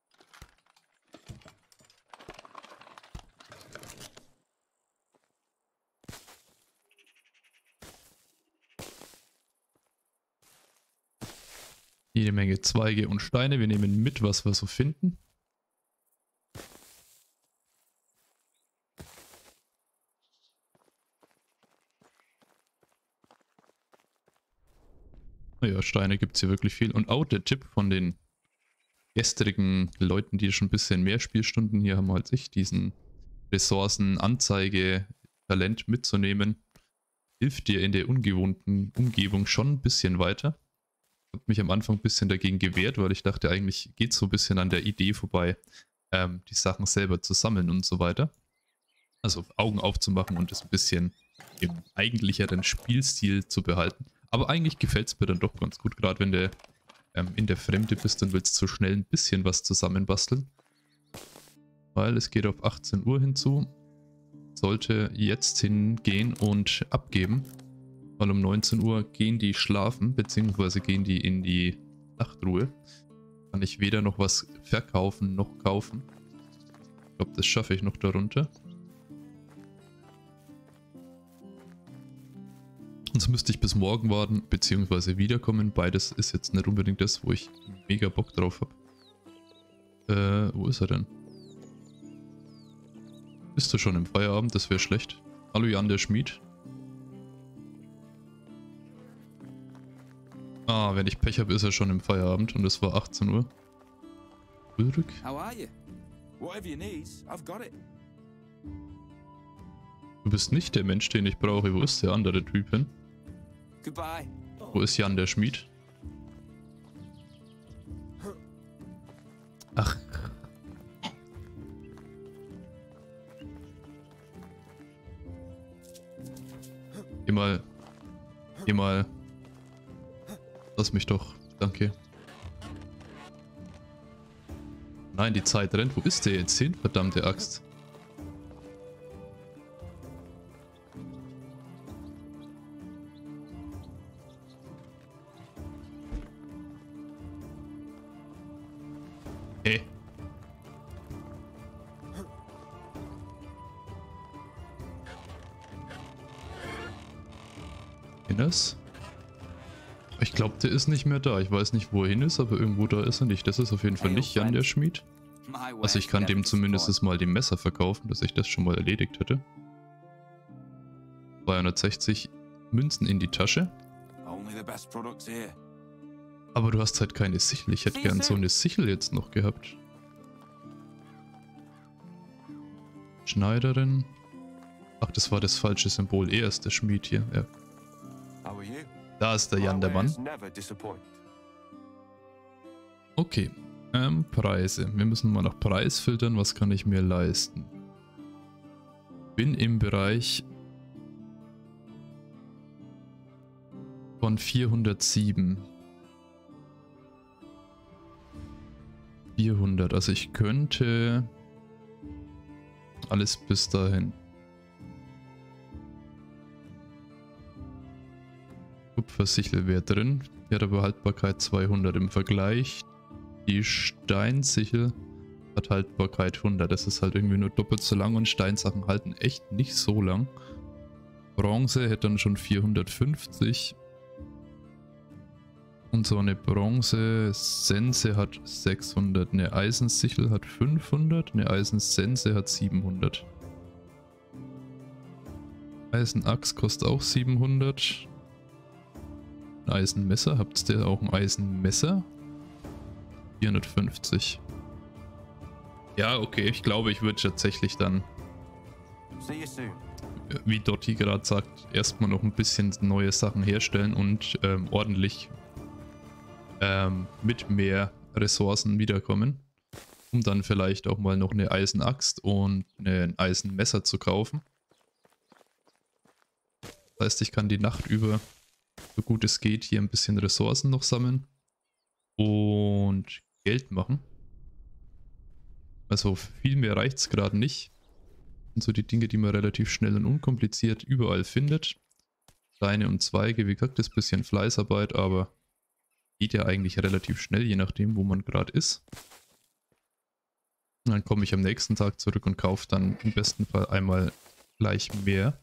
Jede Menge Zweige und Steine. Wir nehmen mit, was wir so finden. Naja, Steine gibt es hier wirklich viel. Und auch der Tipp von den gestrigen Leuten, die schon ein bisschen mehr Spielstunden hier haben als ich, diesen Ressourcenanzeige, Talent mitzunehmen, hilft dir in der ungewohnten Umgebung schon ein bisschen weiter. Ich habe mich am Anfang ein bisschen dagegen gewehrt, weil ich dachte, eigentlich geht es so ein bisschen an der Idee vorbei, die Sachen selber zu sammeln und so weiter. Also Augen aufzumachen und es ein bisschen im eigentlicheren Spielstil zu behalten. Aber eigentlich gefällt es mir dann doch ganz gut, gerade wenn du in der Fremde bist und willst so schnell ein bisschen was zusammenbasteln. Weil es geht auf 18 Uhr hinzu. Sollte jetzt hingehen und abgeben. Weil um 19 Uhr gehen die schlafen, beziehungsweise gehen die in die Nachtruhe. Kann ich weder noch was verkaufen noch kaufen. Ich glaube, das schaffe ich noch darunter. Sonst müsste ich bis morgen warten, beziehungsweise wiederkommen. Beides ist jetzt nicht unbedingt das, wo ich mega Bock drauf habe. Wo ist er denn? Bist du schon im Feierabend? Das wäre schlecht. Hallo Jan, der Schmied. Ah, wenn ich Pech habe, ist er schon im Feierabend und es war 18 Uhr. Ulrich? Du bist nicht der Mensch, den ich brauche. Wo ist der andere Typ hin? Wo ist Jan, der Schmied? Ach. Geh mal. Geh mal. Lass mich doch. Danke. Nein, die Zeit rennt. Wo ist der jetzt hin? Verdammte Axt. Hey. Ines? Ich glaube, der ist nicht mehr da. Ich weiß nicht, wo er hin ist, aber irgendwo da ist er nicht. Das ist auf jeden Fall nicht Jan, der Schmied. Also ich kann dem zumindest mal die Messer verkaufen, dass ich das schon mal erledigt hätte. 260 Münzen in die Tasche. Aber du hast halt keine Sichel. Ich hätte gern so eine Sichel jetzt noch gehabt. Schneiderin. Ach, das war das falsche Symbol. Er ist der Schmied hier. Ja. Da ist der Jan, der Mann. Okay. Preise. Wir müssen mal nach Preis filtern. Was kann ich mir leisten? Bin im Bereich von 407. 400. Also ich könnte alles bis dahin. Kupfersichel wäre drin. Die hat aber Haltbarkeit 200 im Vergleich. Die Steinsichel hat Haltbarkeit 100. Das ist halt irgendwie nur doppelt so lang und Steinsachen halten echt nicht so lang. Bronze hätte dann schon 450. Und so eine Bronze-Sense hat 600. Eine Eisensichel hat 500. Eine Eisensense hat 700. Eisenachs kostet auch 700. Ein Eisenmesser. Habt ihr auch ein Eisenmesser? 450. Ja, okay. Ich glaube, ich würde tatsächlich dann, wie Dotti gerade sagt, erstmal noch ein bisschen neue Sachen herstellen und ordentlich mit mehr Ressourcen wiederkommen. Um dann vielleicht auch mal noch eine Eisenaxt und ein Eisenmesser zu kaufen. Das heißt, ich kann die Nacht über, so gut es geht, hier ein bisschen Ressourcen noch sammeln. Und Geld machen. Also viel mehr reicht es gerade nicht. Das sind so die Dinge, die man relativ schnell und unkompliziert überall findet. Steine und Zweige, wie gesagt, das ist ein bisschen Fleißarbeit, aber geht ja eigentlich relativ schnell, je nachdem, wo man gerade ist. Und dann komme ich am nächsten Tag zurück und kaufe dann im besten Fall einmal gleich mehr.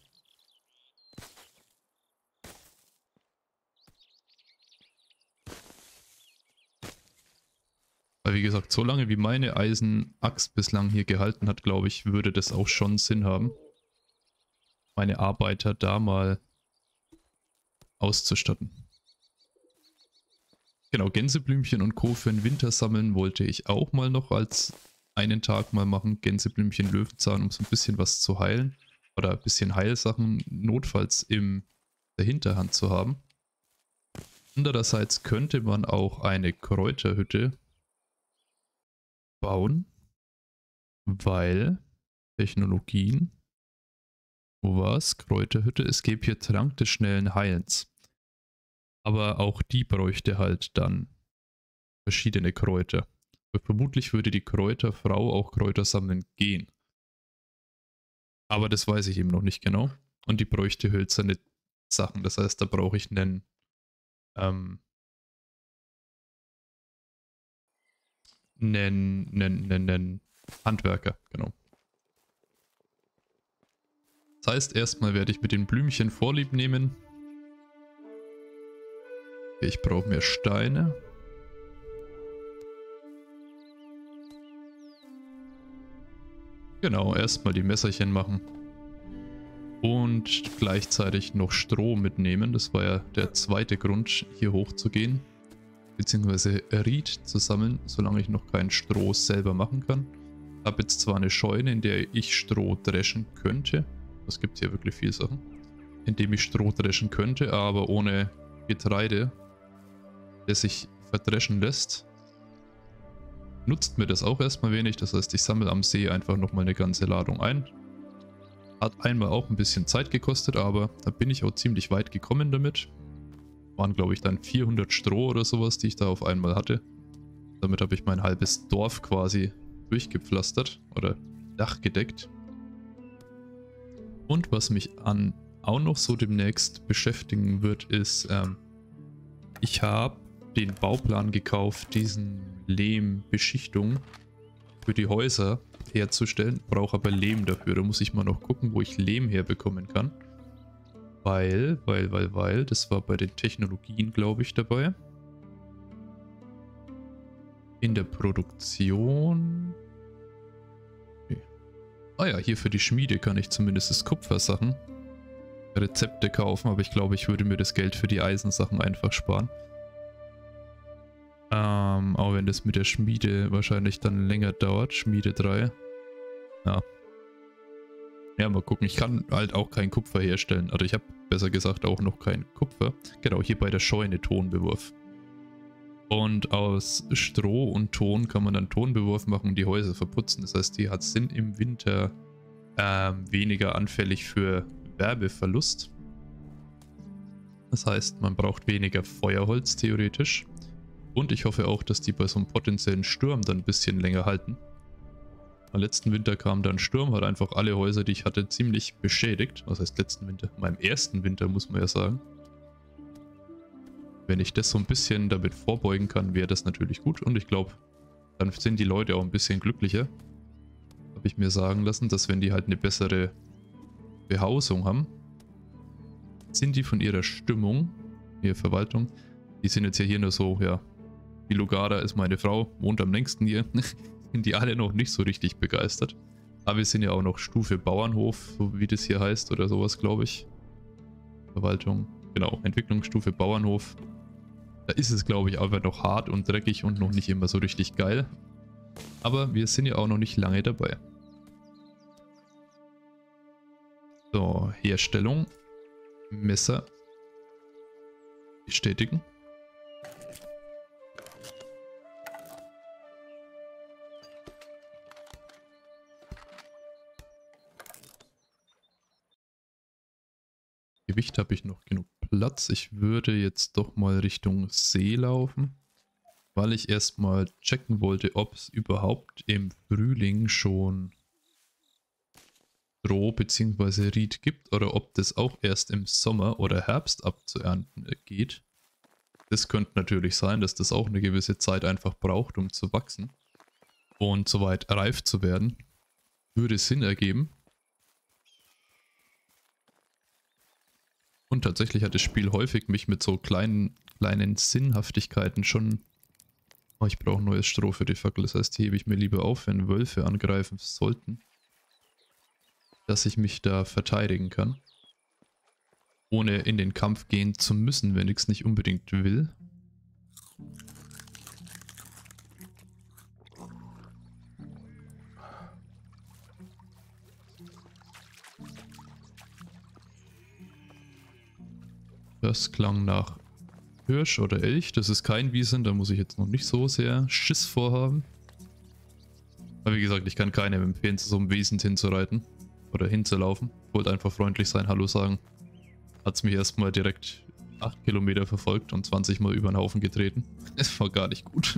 Weil wie gesagt, so lange wie meine Eisenaxt bislang hier gehalten hat, glaube ich, würde das auch schon Sinn haben, meine Arbeiter da mal auszustatten. Genau, Gänseblümchen und Co. für den Winter sammeln wollte ich auch mal noch als einen Tag mal machen, Gänseblümchen, Löwenzahn, um so ein bisschen was zu heilen. Oder ein bisschen Heilsachen notfalls in der Hinterhand zu haben. Andererseits könnte man auch eine Kräuterhütte bauen, weil Technologien, wo war's? Kräuterhütte, es gäbe hier Trank des schnellen Heilens. Aber auch die bräuchte halt dann verschiedene Kräuter. Vermutlich würde die Kräuterfrau auch Kräuter sammeln gehen. Aber das weiß ich eben noch nicht genau. Und die bräuchte hölzerne Sachen. Das heißt, da brauche ich einen Handwerker, genau. Das heißt, erstmal werde ich mit den Blümchen Vorlieb nehmen. Ich brauche mehr Steine. Genau, erstmal die Messerchen machen. Und gleichzeitig noch Stroh mitnehmen. Das war ja der zweite Grund, hier hoch zu gehen. Beziehungsweise Ried zu sammeln, solange ich noch kein Stroh selber machen kann. Habe jetzt zwar eine Scheune, in der ich Stroh dreschen könnte. Es gibt hier wirklich viel Sachen. In dem ich Stroh dreschen könnte, aber ohne Getreide, das sich verdreschen lässt, nutzt mir das auch erstmal wenig. Das heißt, ich sammle am See einfach nochmal eine ganze Ladung ein. Hat einmal auch ein bisschen Zeit gekostet, aber da bin ich auch ziemlich weit gekommen damit. Waren, glaube ich, dann 400 Stroh oder sowas, die ich da auf einmal hatte. Damit habe ich mein halbes Dorf quasi durchgepflastert oder dachgedeckt. Und was mich auch noch so demnächst beschäftigen wird, ist, ich habe den Bauplan gekauft, diesen Lehmbeschichtung für die Häuser herzustellen. Brauche aber Lehm dafür. Da muss ich mal noch gucken, wo ich Lehm herbekommen kann. Weil, das war bei den Technologien, glaube ich, dabei. In der Produktion. Okay. Ah ja, hier für die Schmiede kann ich zumindest das Kupfersachen, Rezepte kaufen, aber ich glaube, ich würde mir das Geld für die Eisensachen einfach sparen. Auch wenn das mit der Schmiede wahrscheinlich dann länger dauert. Schmiede 3. Ja. Ja, mal gucken. Ich kann halt auch kein Kupfer herstellen. Also ich habe besser gesagt auch noch kein Kupfer. Genau, hier bei der Scheune Tonbewurf. Und aus Stroh und Ton kann man dann Tonbewurf machen und die Häuser verputzen. Das heißt, die sind im Winter weniger anfällig für Wärmeverlust. Das heißt, man braucht weniger Feuerholz theoretisch. Und ich hoffe auch, dass die bei so einem potenziellen Sturm dann ein bisschen länger halten. Am letzten Winter kam dann ein Sturm, hat einfach alle Häuser, die ich hatte, ziemlich beschädigt. Was heißt letzten Winter? Meinem ersten Winter, muss man ja sagen. Wenn ich das so ein bisschen damit vorbeugen kann, wäre das natürlich gut. Und ich glaube, dann sind die Leute auch ein bisschen glücklicher. Habe ich mir sagen lassen, dass wenn die halt eine bessere Behausung haben, sind die von ihrer Stimmung, ihrer Verwaltung, die sind jetzt ja hier nur so, ja, die Lugara ist meine Frau, wohnt am längsten hier, sind die alle noch nicht so richtig begeistert. Aber wir sind ja auch noch Stufe Bauernhof, so wie das hier heißt oder sowas, glaube ich. Verwaltung, genau, Entwicklungsstufe Bauernhof. Da ist es, glaube ich, einfach noch hart und dreckig und noch nicht immer so richtig geil. Aber wir sind ja auch noch nicht lange dabei. So, Herstellung. Messer. Bestätigen. Gewicht habe ich noch genug Platz. Ich würde jetzt doch mal Richtung See laufen, weil ich erstmal checken wollte, ob es überhaupt im Frühling schon Stroh bzw. Ried gibt oder ob das auch erst im Sommer oder Herbst abzuernten geht. Das könnte natürlich sein, dass das auch eine gewisse Zeit einfach braucht, um zu wachsen und soweit reif zu werden. Würde Sinn ergeben. Und tatsächlich hat das Spiel häufig mich mit so kleinen Sinnhaftigkeiten schon... Oh, ich brauche neues Stroh für die Fackel, das heißt, die hebe ich mir lieber auf, wenn Wölfe angreifen sollten. Dass ich mich da verteidigen kann. Ohne in den Kampf gehen zu müssen, wenn ich es nicht unbedingt will. Das klang nach Hirsch oder Elch. Das ist kein Wiesent, da muss ich jetzt noch nicht so sehr Schiss vorhaben. Aber wie gesagt, ich kann keinem empfehlen, zu so einem Wiesent hinzureiten. Oder hinzulaufen. Ich wollte einfach freundlich sein, Hallo sagen. Hat es mich erstmal direkt 8 Kilometer verfolgt und 20 Mal über den Haufen getreten. Es war gar nicht gut.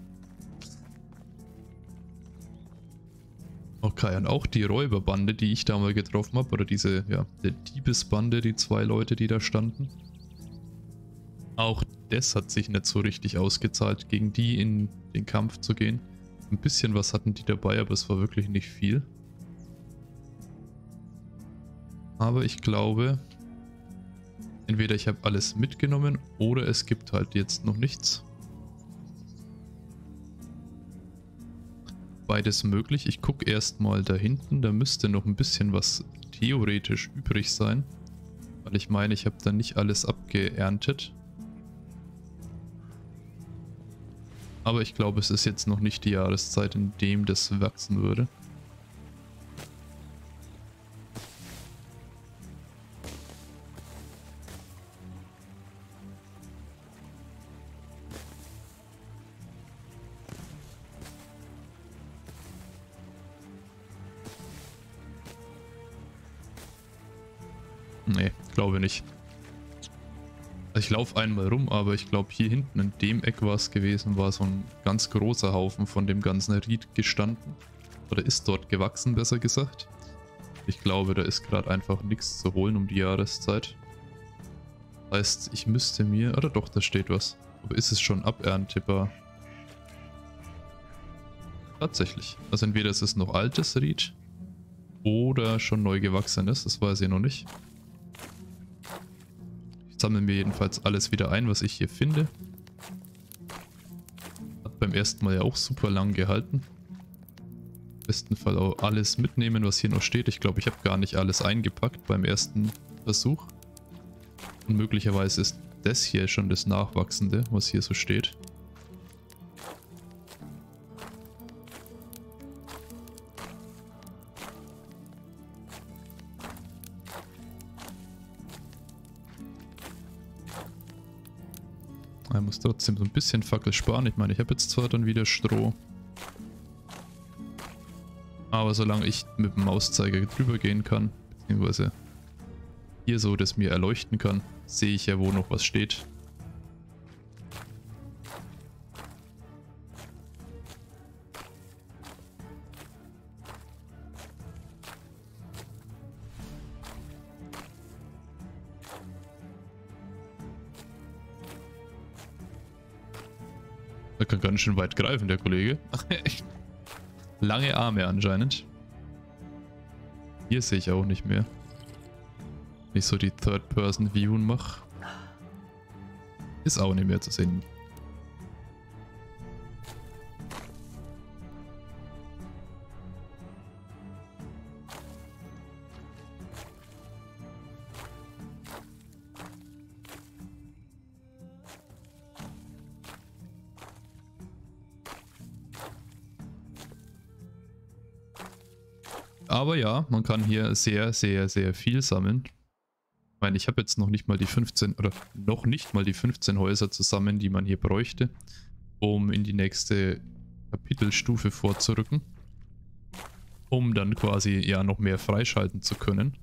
Okay, und auch die Räuberbande, die ich da mal getroffen habe, oder diese, ja, der Diebesbande, die 2 Leute, die da standen. Auch das hat sich nicht so richtig ausgezahlt, gegen die in den Kampf zu gehen. Ein bisschen was hatten die dabei, aber es war wirklich nicht viel. Aber ich glaube, entweder ich habe alles mitgenommen oder es gibt halt jetzt noch nichts. Beides möglich. Ich gucke erstmal da hinten, da müsste noch ein bisschen was theoretisch übrig sein. Weil ich meine, ich habe da nicht alles abgeerntet. Aber ich glaube, es ist jetzt noch nicht die Jahreszeit, in dem das wachsen würde. Nee, glaube nicht. Ich laufe einmal rum, aber ich glaube hier hinten in dem Eck war es gewesen, war so ein ganz großer Haufen von dem ganzen Ried gestanden. Oder ist dort gewachsen, besser gesagt. Ich glaube, da ist gerade einfach nichts zu holen um die Jahreszeit. Das heißt, ich müsste mir... Oder doch, da steht was. Aber ist es schon aberntbar? Tatsächlich. Also entweder ist es noch altes Ried oder schon neu gewachsenes, das weiß ich noch nicht. Ich sammle mir jedenfalls alles wieder ein, was ich hier finde. Hat beim ersten Mal ja auch super lang gehalten. Im besten Fall auch alles mitnehmen, was hier noch steht. Ich glaube, ich habe gar nicht alles eingepackt beim ersten Versuch. Und möglicherweise ist das hier schon das Nachwachsende, was hier so steht. Er muss trotzdem so ein bisschen Fackel sparen. Ich meine, ich habe jetzt zwar dann wieder Stroh. Aber solange ich mit dem Mauszeiger drüber gehen kann, beziehungsweise hier so das mir erleuchten kann, sehe ich ja, wo noch was steht. Er kann ganz schön weit greifen, der Kollege. Lange Arme anscheinend. Hier sehe ich auch nicht mehr. Wenn ich so die Third-Person-View mache. Ist auch nicht mehr zu sehen. Aber ja, man kann hier sehr, sehr, sehr viel sammeln. Ich meine, ich habe jetzt noch nicht mal die 15 oder noch nicht mal die 15 Häuser zusammen, die man hier bräuchte, um in die nächste Kapitelstufe vorzurücken. Um dann quasi ja noch mehr freischalten zu können.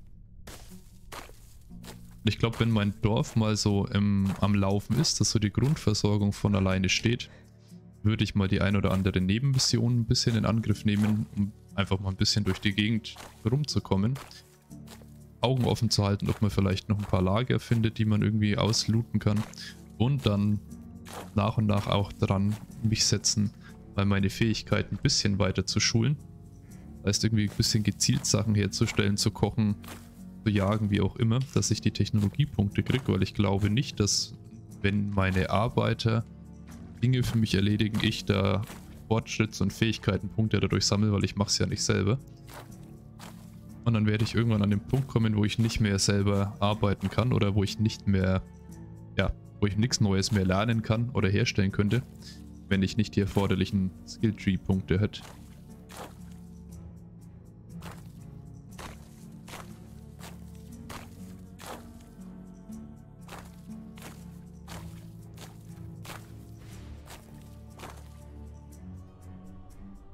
Und ich glaube, wenn mein Dorf mal so am Laufen ist, dass so die Grundversorgung von alleine steht, würde ich mal die ein oder andere Nebenmission ein bisschen in Angriff nehmen, um einfach mal ein bisschen durch die Gegend rumzukommen. Augen offen zu halten, ob man vielleicht noch ein paar Lager findet, die man irgendwie auslooten kann. Und dann nach und nach auch dran mich setzen, mal meine Fähigkeiten ein bisschen weiter zu schulen. Das heißt, irgendwie ein bisschen gezielt Sachen herzustellen, zu kochen, zu jagen, wie auch immer, dass ich die Technologiepunkte kriege, weil ich glaube nicht, dass, wenn meine Arbeiter Dinge für mich erledigen, ich da Fortschritts- und Fähigkeitenpunkte dadurch sammle, weil ich mache es ja nicht selber. Und dann werde ich irgendwann an den Punkt kommen, wo ich nicht mehr selber arbeiten kann oder wo ich nicht mehr, ja, wo ich nichts Neues mehr lernen kann oder herstellen könnte, wenn ich nicht die erforderlichen Skilltree-Punkte hätte.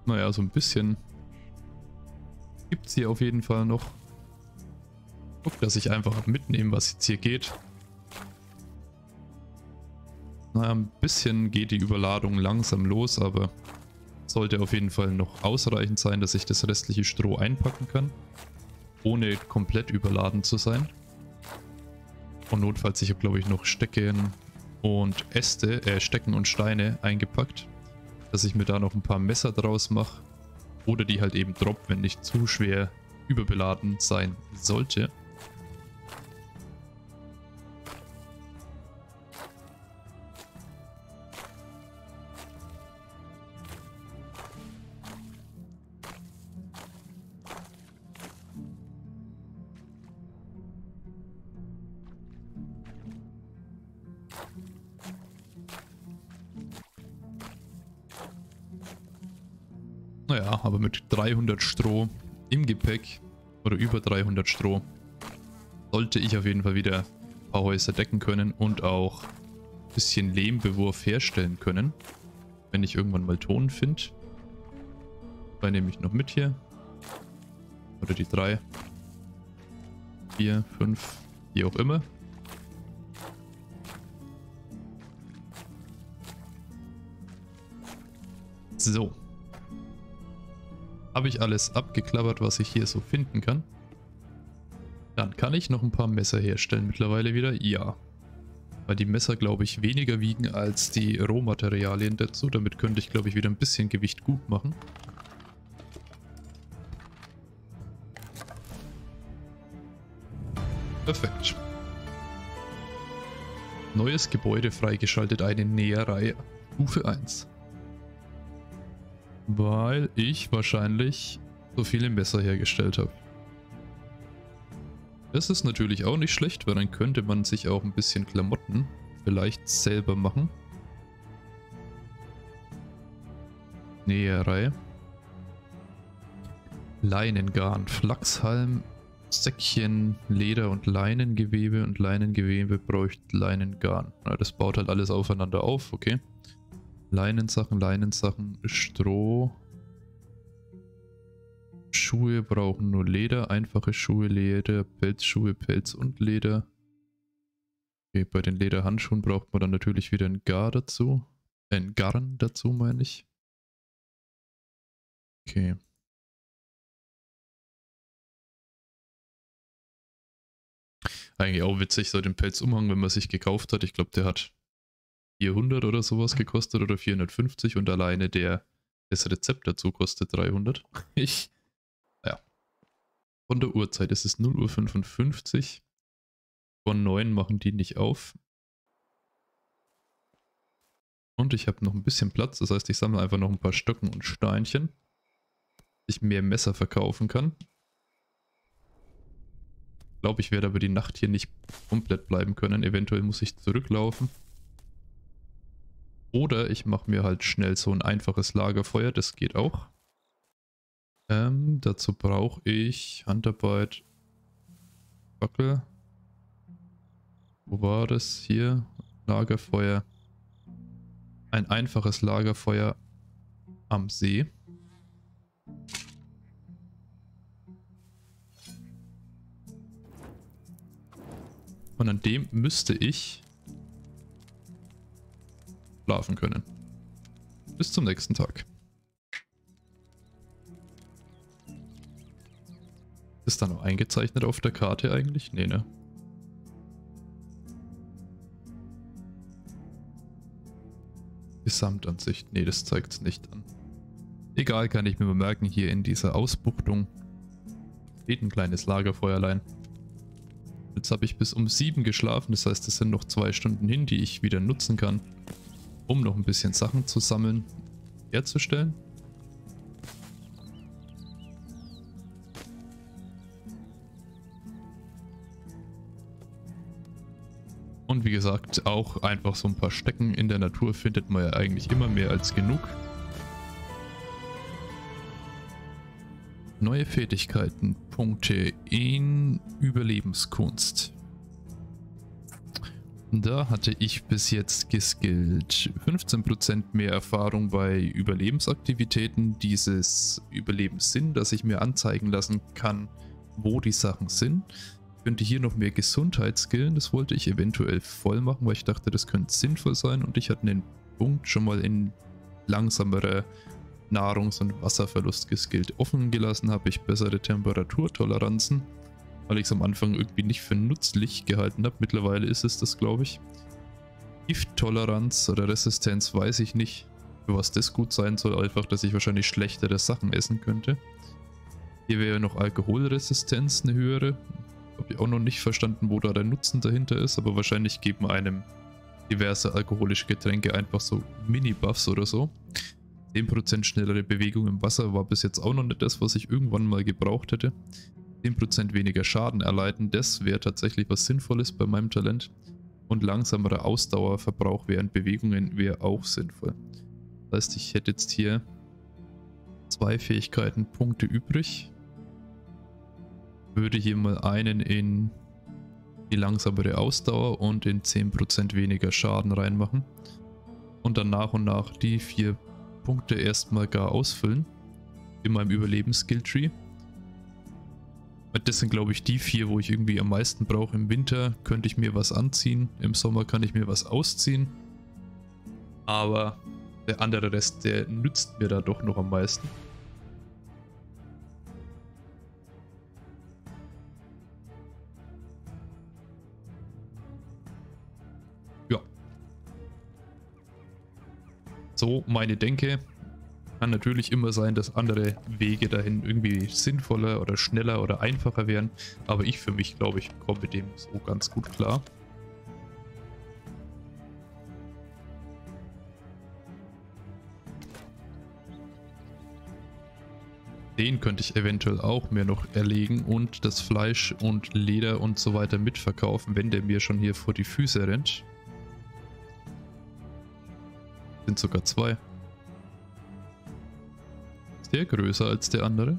Naja, so ein bisschen gibt es hier auf jeden Fall noch. Guck, dass ich einfach mitnehme, was jetzt hier geht. Naja, ein bisschen geht die Überladung langsam los, aber sollte auf jeden Fall noch ausreichend sein, dass ich das restliche Stroh einpacken kann, ohne komplett überladen zu sein. Und notfalls, ich habe glaube ich noch Stecken und Stecken und Steine eingepackt, dass ich mir da noch ein paar Messer draus mache oder die halt eben drop, wenn nicht zu schwer überbeladen sein sollte. Naja, aber mit 300 Stroh im Gepäck oder über 300 Stroh sollte ich auf jeden Fall wieder ein paar Häuser decken können und auch ein bisschen Lehmbewurf herstellen können, wenn ich irgendwann mal Ton finde. Zwei nehme ich noch mit hier. Oder die 3, 4, 5, wie auch immer. So. Habe ich alles abgeklappert, was ich hier so finden kann. Dann kann ich noch ein paar Messer herstellen mittlerweile wieder. Ja. Weil die Messer, glaube ich, weniger wiegen als die Rohmaterialien dazu. Damit könnte ich, glaube ich, wieder ein bisschen Gewicht gut machen. Perfekt. Neues Gebäude freigeschaltet, eine Näherei. Stufe 1. Weil ich wahrscheinlich so viele Messer hergestellt habe. Das ist natürlich auch nicht schlecht, weil dann könnte man sich auch ein bisschen Klamotten vielleicht selber machen. Näherei. Leinengarn, Flachshalm, Säckchen, Leder und Leinengewebe. Und Leinengewebe bräuchte Leinengarn. Ja, das baut halt alles aufeinander auf, okay. Leinensachen, Stroh. Schuhe brauchen nur Leder, einfache Schuhe, Leder, Pelzschuhe, Pelz und Leder. Okay, bei den Lederhandschuhen braucht man dann natürlich wieder ein Garn dazu. Ein Garn dazu, meine ich. Okay. Eigentlich auch witzig, so den Pelzumhang, wenn man sich gekauft hat. Ich glaube, der hat 400 oder sowas gekostet oder 450 und alleine das Rezept dazu kostet 300. Ja. Von der Uhrzeit ist es 0:55 Uhr. Von 9 machen die nicht auf. Und ich habe noch ein bisschen Platz, das heißt, ich sammle einfach noch ein paar Stöcken und Steinchen, dass ich mehr Messer verkaufen kann. Ich glaube, ich werde aber die Nacht hier nicht komplett bleiben können. Eventuell muss ich zurücklaufen. Oder ich mache mir halt schnell so ein einfaches Lagerfeuer, das geht auch. Dazu brauche ich Handarbeit, Fackel. Wo war das? Hier, Lagerfeuer. Ein einfaches Lagerfeuer am See. Und an dem müsste ich schlafen können. Bis zum nächsten Tag. Ist da noch eingezeichnet auf der Karte eigentlich? Nee, ne? Gesamtansicht. Nee, das zeigt es nicht an. Egal, kann ich mir bemerken, hier in dieser Ausbuchtung steht ein kleines Lagerfeuerlein. Jetzt habe ich bis um 7 geschlafen, das heißt, es sind noch 2 Stunden hin, die ich wieder nutzen kann, um noch ein bisschen Sachen zu sammeln, herzustellen. Und wie gesagt, auch einfach so ein paar Stecken in der Natur findet man ja eigentlich immer mehr als genug. Neue Fertigkeiten, Punkte in Überlebenskunst. Da hatte ich bis jetzt geskillt 15% mehr Erfahrung bei Überlebensaktivitäten, dieses Überlebenssinn, dass ich mir anzeigen lassen kann, wo die Sachen sind. Ich könnte hier noch mehr Gesundheit skillen, das wollte ich eventuell voll machen, weil ich dachte, das könnte sinnvoll sein und ich hatte den Punkt schon mal in langsamerer Nahrungs- und Wasserverlust geskillt. Offen gelassen habe ich bessere Temperaturtoleranzen, weil ich es am Anfang irgendwie nicht für nützlich gehalten habe. Mittlerweile ist es das, glaube ich. Gifttoleranz oder Resistenz weiß ich nicht, für was das gut sein soll. Einfach, dass ich wahrscheinlich schlechtere Sachen essen könnte. Hier wäre noch Alkoholresistenz eine höhere. Habe ich auch noch nicht verstanden, wo da der Nutzen dahinter ist, aber wahrscheinlich geben einem diverse alkoholische Getränke einfach so Mini-Buffs oder so. 10% schnellere Bewegung im Wasser war bis jetzt auch noch nicht das, was ich irgendwann mal gebraucht hätte. 10% weniger Schaden erleiden, das wäre tatsächlich was Sinnvolles bei meinem Talent. Und langsamerer Ausdauerverbrauch während Bewegungen wäre auch sinnvoll. Das heißt, ich hätte jetzt hier 2 Fähigkeitenpunkte übrig. Würde hier mal einen in die langsamere Ausdauer und in 10% weniger Schaden reinmachen. Und dann nach und nach die 4 Punkte erstmal gar ausfüllen. In meinem Überlebens-Skill-Tree. Das sind, glaube ich, die 4, wo ich irgendwie am meisten brauche. Im Winter könnte ich mir was anziehen, im Sommer kann ich mir was ausziehen. Aber der andere Rest, der nützt mir da doch noch am meisten. Ja. So meine Denke. Kann natürlich immer sein, dass andere Wege dahin irgendwie sinnvoller oder schneller oder einfacher wären. Aber ich für mich, glaube ich, komme mit dem so ganz gut klar. Den könnte ich eventuell auch mir noch erlegen und das Fleisch und Leder und so weiter mitverkaufen, wenn der mir schon hier vor die Füße rennt. Sind sogar 2. Ist der größer als der andere?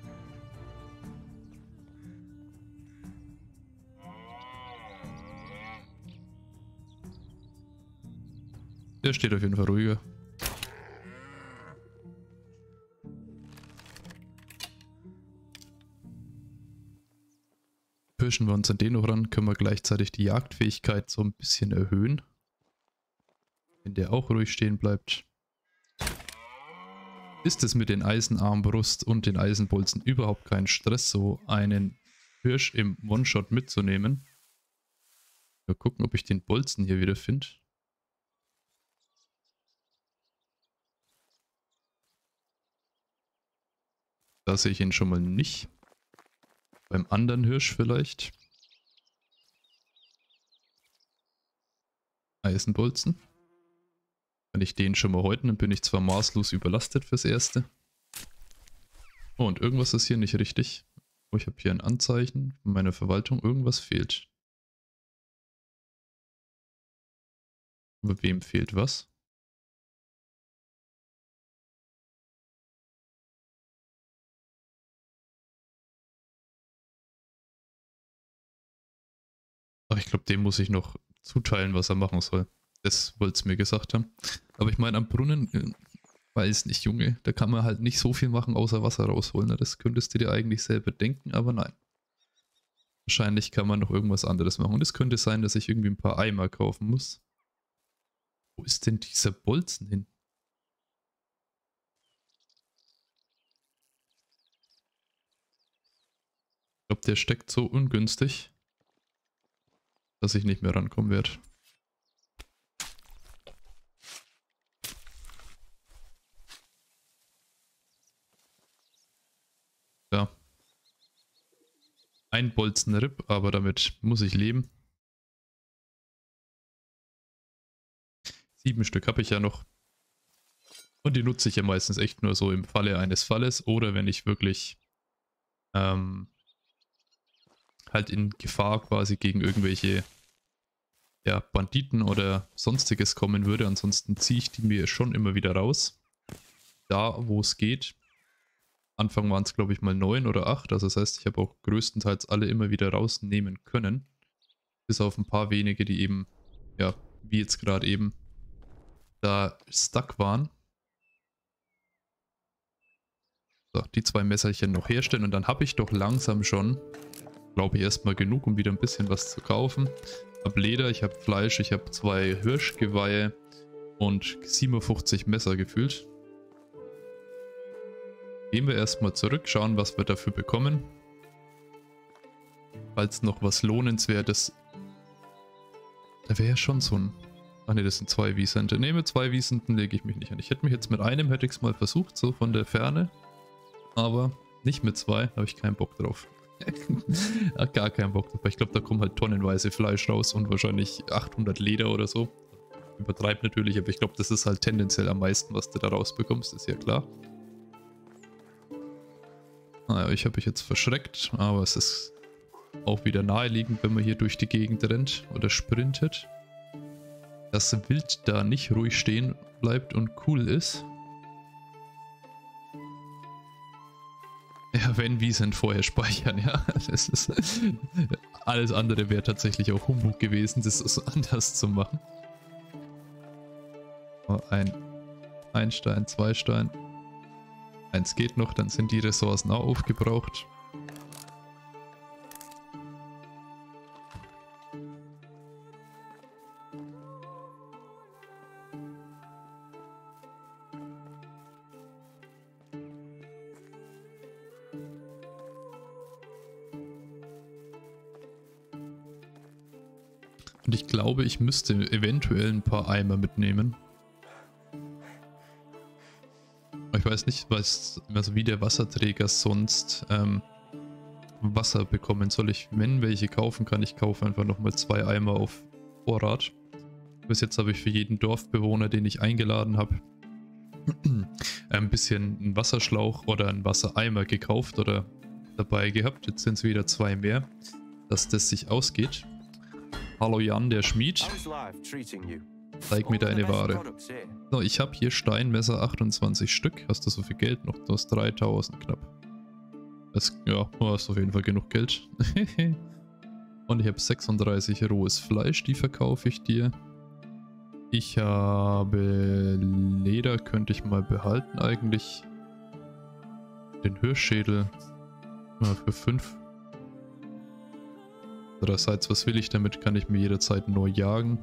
Der steht auf jeden Fall ruhiger. Pirschen wir uns an den noch ran, können wir gleichzeitig die Jagdfähigkeit so ein bisschen erhöhen. Wenn der auch ruhig stehen bleibt. Ist es mit den Eisenarmbrust und den Eisenbolzen überhaupt kein Stress, so einen Hirsch im One-Shot mitzunehmen? Mal gucken, ob ich den Bolzen hier wieder finde. Da sehe ich ihn schon mal nicht. Beim anderen Hirsch vielleicht. Eisenbolzen. Wenn ich den schon mal häuten, dann bin ich zwar maßlos überlastet fürs Erste. Oh, und irgendwas ist hier nicht richtig. Oh, ich habe hier ein Anzeichen von meiner Verwaltung. Irgendwas fehlt. Aber wem fehlt was? Ach, ich glaube, dem muss ich noch zuteilen, was er machen soll. Das wollte es mir gesagt haben. Aber ich meine, am Brunnen, weiß nicht, Junge, da kann man halt nicht so viel machen, außer Wasser rausholen. Ne? Das könntest du dir eigentlich selber denken, aber nein. Wahrscheinlich kann man noch irgendwas anderes machen. Und es könnte sein, dass ich irgendwie ein paar Eimer kaufen muss. Wo ist denn dieser Bolzen hin? Ich glaube, der steckt so ungünstig, dass ich nicht mehr rankommen werde. Ja. Ein Bolzen RIP, aber damit muss ich leben. 7 Stück habe ich ja noch. Und die nutze ich ja meistens echt nur so im Falle eines Falles oder wenn ich wirklich halt in Gefahr quasi gegen irgendwelche Banditen oder sonstiges kommen würde. Ansonsten ziehe ich die mir schon immer wieder raus. Da, wo es geht. Anfang waren es, glaube ich, mal 9 oder 8. Also das heißt, ich habe auch größtenteils alle immer wieder rausnehmen können. Bis auf ein paar wenige, die eben ja, wie jetzt gerade eben, da stuck waren. So, die 2 Messerchen noch herstellen und dann habe ich doch langsam schon, glaube ich, erstmal genug, um wieder ein bisschen was zu kaufen. Ich habe Leder, ich habe Fleisch, ich habe 2 Hirschgeweihe und 57 Messer gefühlt. Gehen wir erstmal zurück, schauen, was wir dafür bekommen. Falls noch was Lohnenswertes. Da wäre ja schon so ein... Ach ne, das sind 2 Wiesente. Ne, mit 2 Wiesenten lege ich mich nicht an. Ich hätte mich jetzt mit einem, hätte ich es mal versucht, so von der Ferne. Aber nicht mit 2, habe ich keinen Bock drauf. Gar keinen Bock drauf. Ich glaube, da kommen halt tonnenweise Fleisch raus und wahrscheinlich 800 Leder oder so. Übertreibt natürlich, aber ich glaube, das ist halt tendenziell am meisten, was du da rausbekommst, ist ja klar. Naja, ich habe mich jetzt verschreckt, aber es ist auch wieder naheliegend, wenn man hier durch die Gegend rennt oder sprintet, dass Wild da nicht ruhig stehen bleibt und cool ist. Ja, wenn Wiesent vorher speichern, ja. Das ist, alles andere wäre tatsächlich auch Humbug gewesen, das so anders zu machen. Oh, ein Stein, 2 Stein. 1 geht noch, dann sind die Ressourcen auch aufgebraucht. Und ich glaube, ich müsste eventuell ein paar Eimer mitnehmen. Ich weiß nicht, also wie der Wasserträger sonst Wasser bekommen soll. Ich, wenn welche kaufen kann, ich kaufe einfach nochmal 2 Eimer auf Vorrat. Bis jetzt habe ich für jeden Dorfbewohner, den ich eingeladen habe, ein bisschen einen Wasserschlauch oder einen Wassereimer gekauft oder dabei gehabt. Jetzt sind es wieder 2 mehr, dass das sich ausgeht. Hallo Jan, der Schmied. Zeig mir deine Ware. So, ich habe hier Steinmesser 28 Stück. Hast du so viel Geld noch? Du hast 3000 knapp. Das, ja, du hast auf jeden Fall genug Geld. Und ich habe 36 rohes Fleisch, die verkaufe ich dir. Ich habe Leder, könnte ich mal behalten eigentlich. Den Hirschschädel für 5. Andererseits, was will ich damit? Kann ich mir jederzeit neu jagen.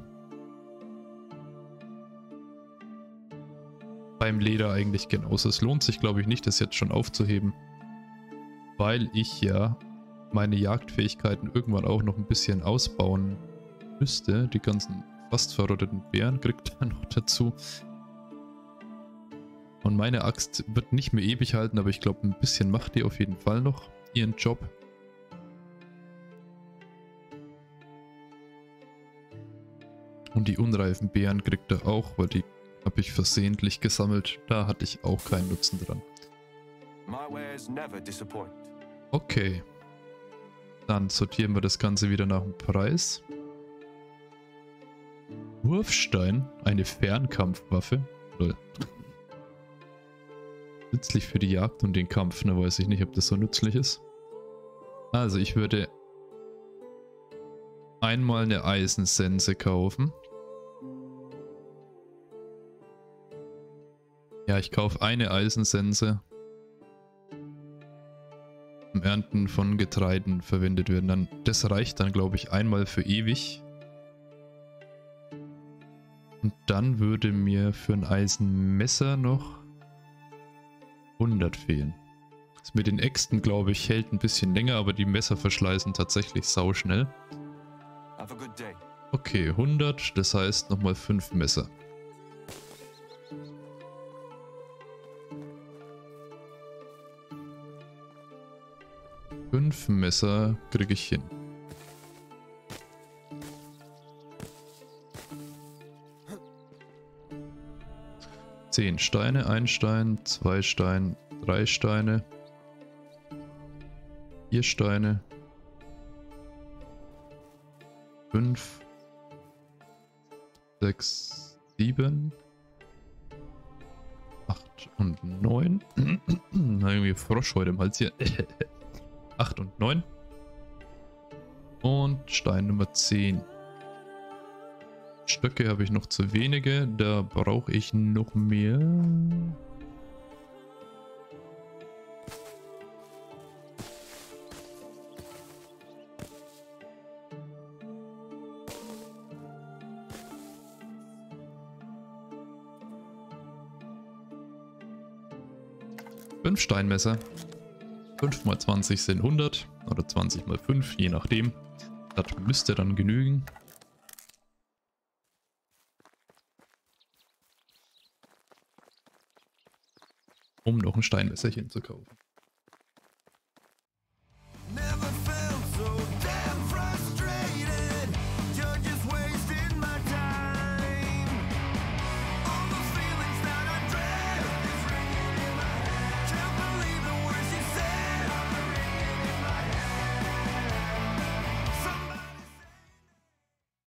Beim Leder eigentlich genauso. Es lohnt sich, glaube ich, nicht, das jetzt schon aufzuheben. Weil ich ja meine Jagdfähigkeiten irgendwann auch noch ein bisschen ausbauen müsste. Die ganzen fast verrotteten Beeren kriegt er noch dazu. Und meine Axt wird nicht mehr ewig halten, aber ich glaube, ein bisschen macht die auf jeden Fall noch ihren Job. Und die unreifen Beeren kriegt er auch, weil die habe ich versehentlich gesammelt. Da hatte ich auch keinen Nutzen dran. Okay. Dann sortieren wir das Ganze wieder nach dem Preis. Wurfstein, eine Fernkampfwaffe. Lol. Nützlich für die Jagd und den Kampf, ne, weiß ich nicht, ob das so nützlich ist. Also ich würde einmal eine Eisensense kaufen. Ja, ich kaufe eine Eisensense. Zum Ernten von Getreiden verwendet werden. Dann, das reicht dann, glaube ich, einmal für ewig. Und dann würde mir für ein Eisenmesser noch 100 fehlen. Das mit den Äxten, glaube ich, hält ein bisschen länger, aber die Messer verschleißen tatsächlich sauschnell. Okay, 100, das heißt nochmal 5 Messer. Fünf Messer kriege ich hin. Zehn Steine, 1 Stein, 2 Steine, 3 Steine, 4 Steine, 5, 6, 7, 8 und 9. Irgendwie Frosch heute im Hals hier. 8 und 9. Und Stein Nummer 10. Stöcke habe ich noch zu wenige. Da brauche ich noch mehr. Fünf Steinmesser. 5 mal 20 sind 100 oder 20 mal 5, je nachdem. Das müsste dann genügen. Um noch ein Steinmesserchen zu kaufen.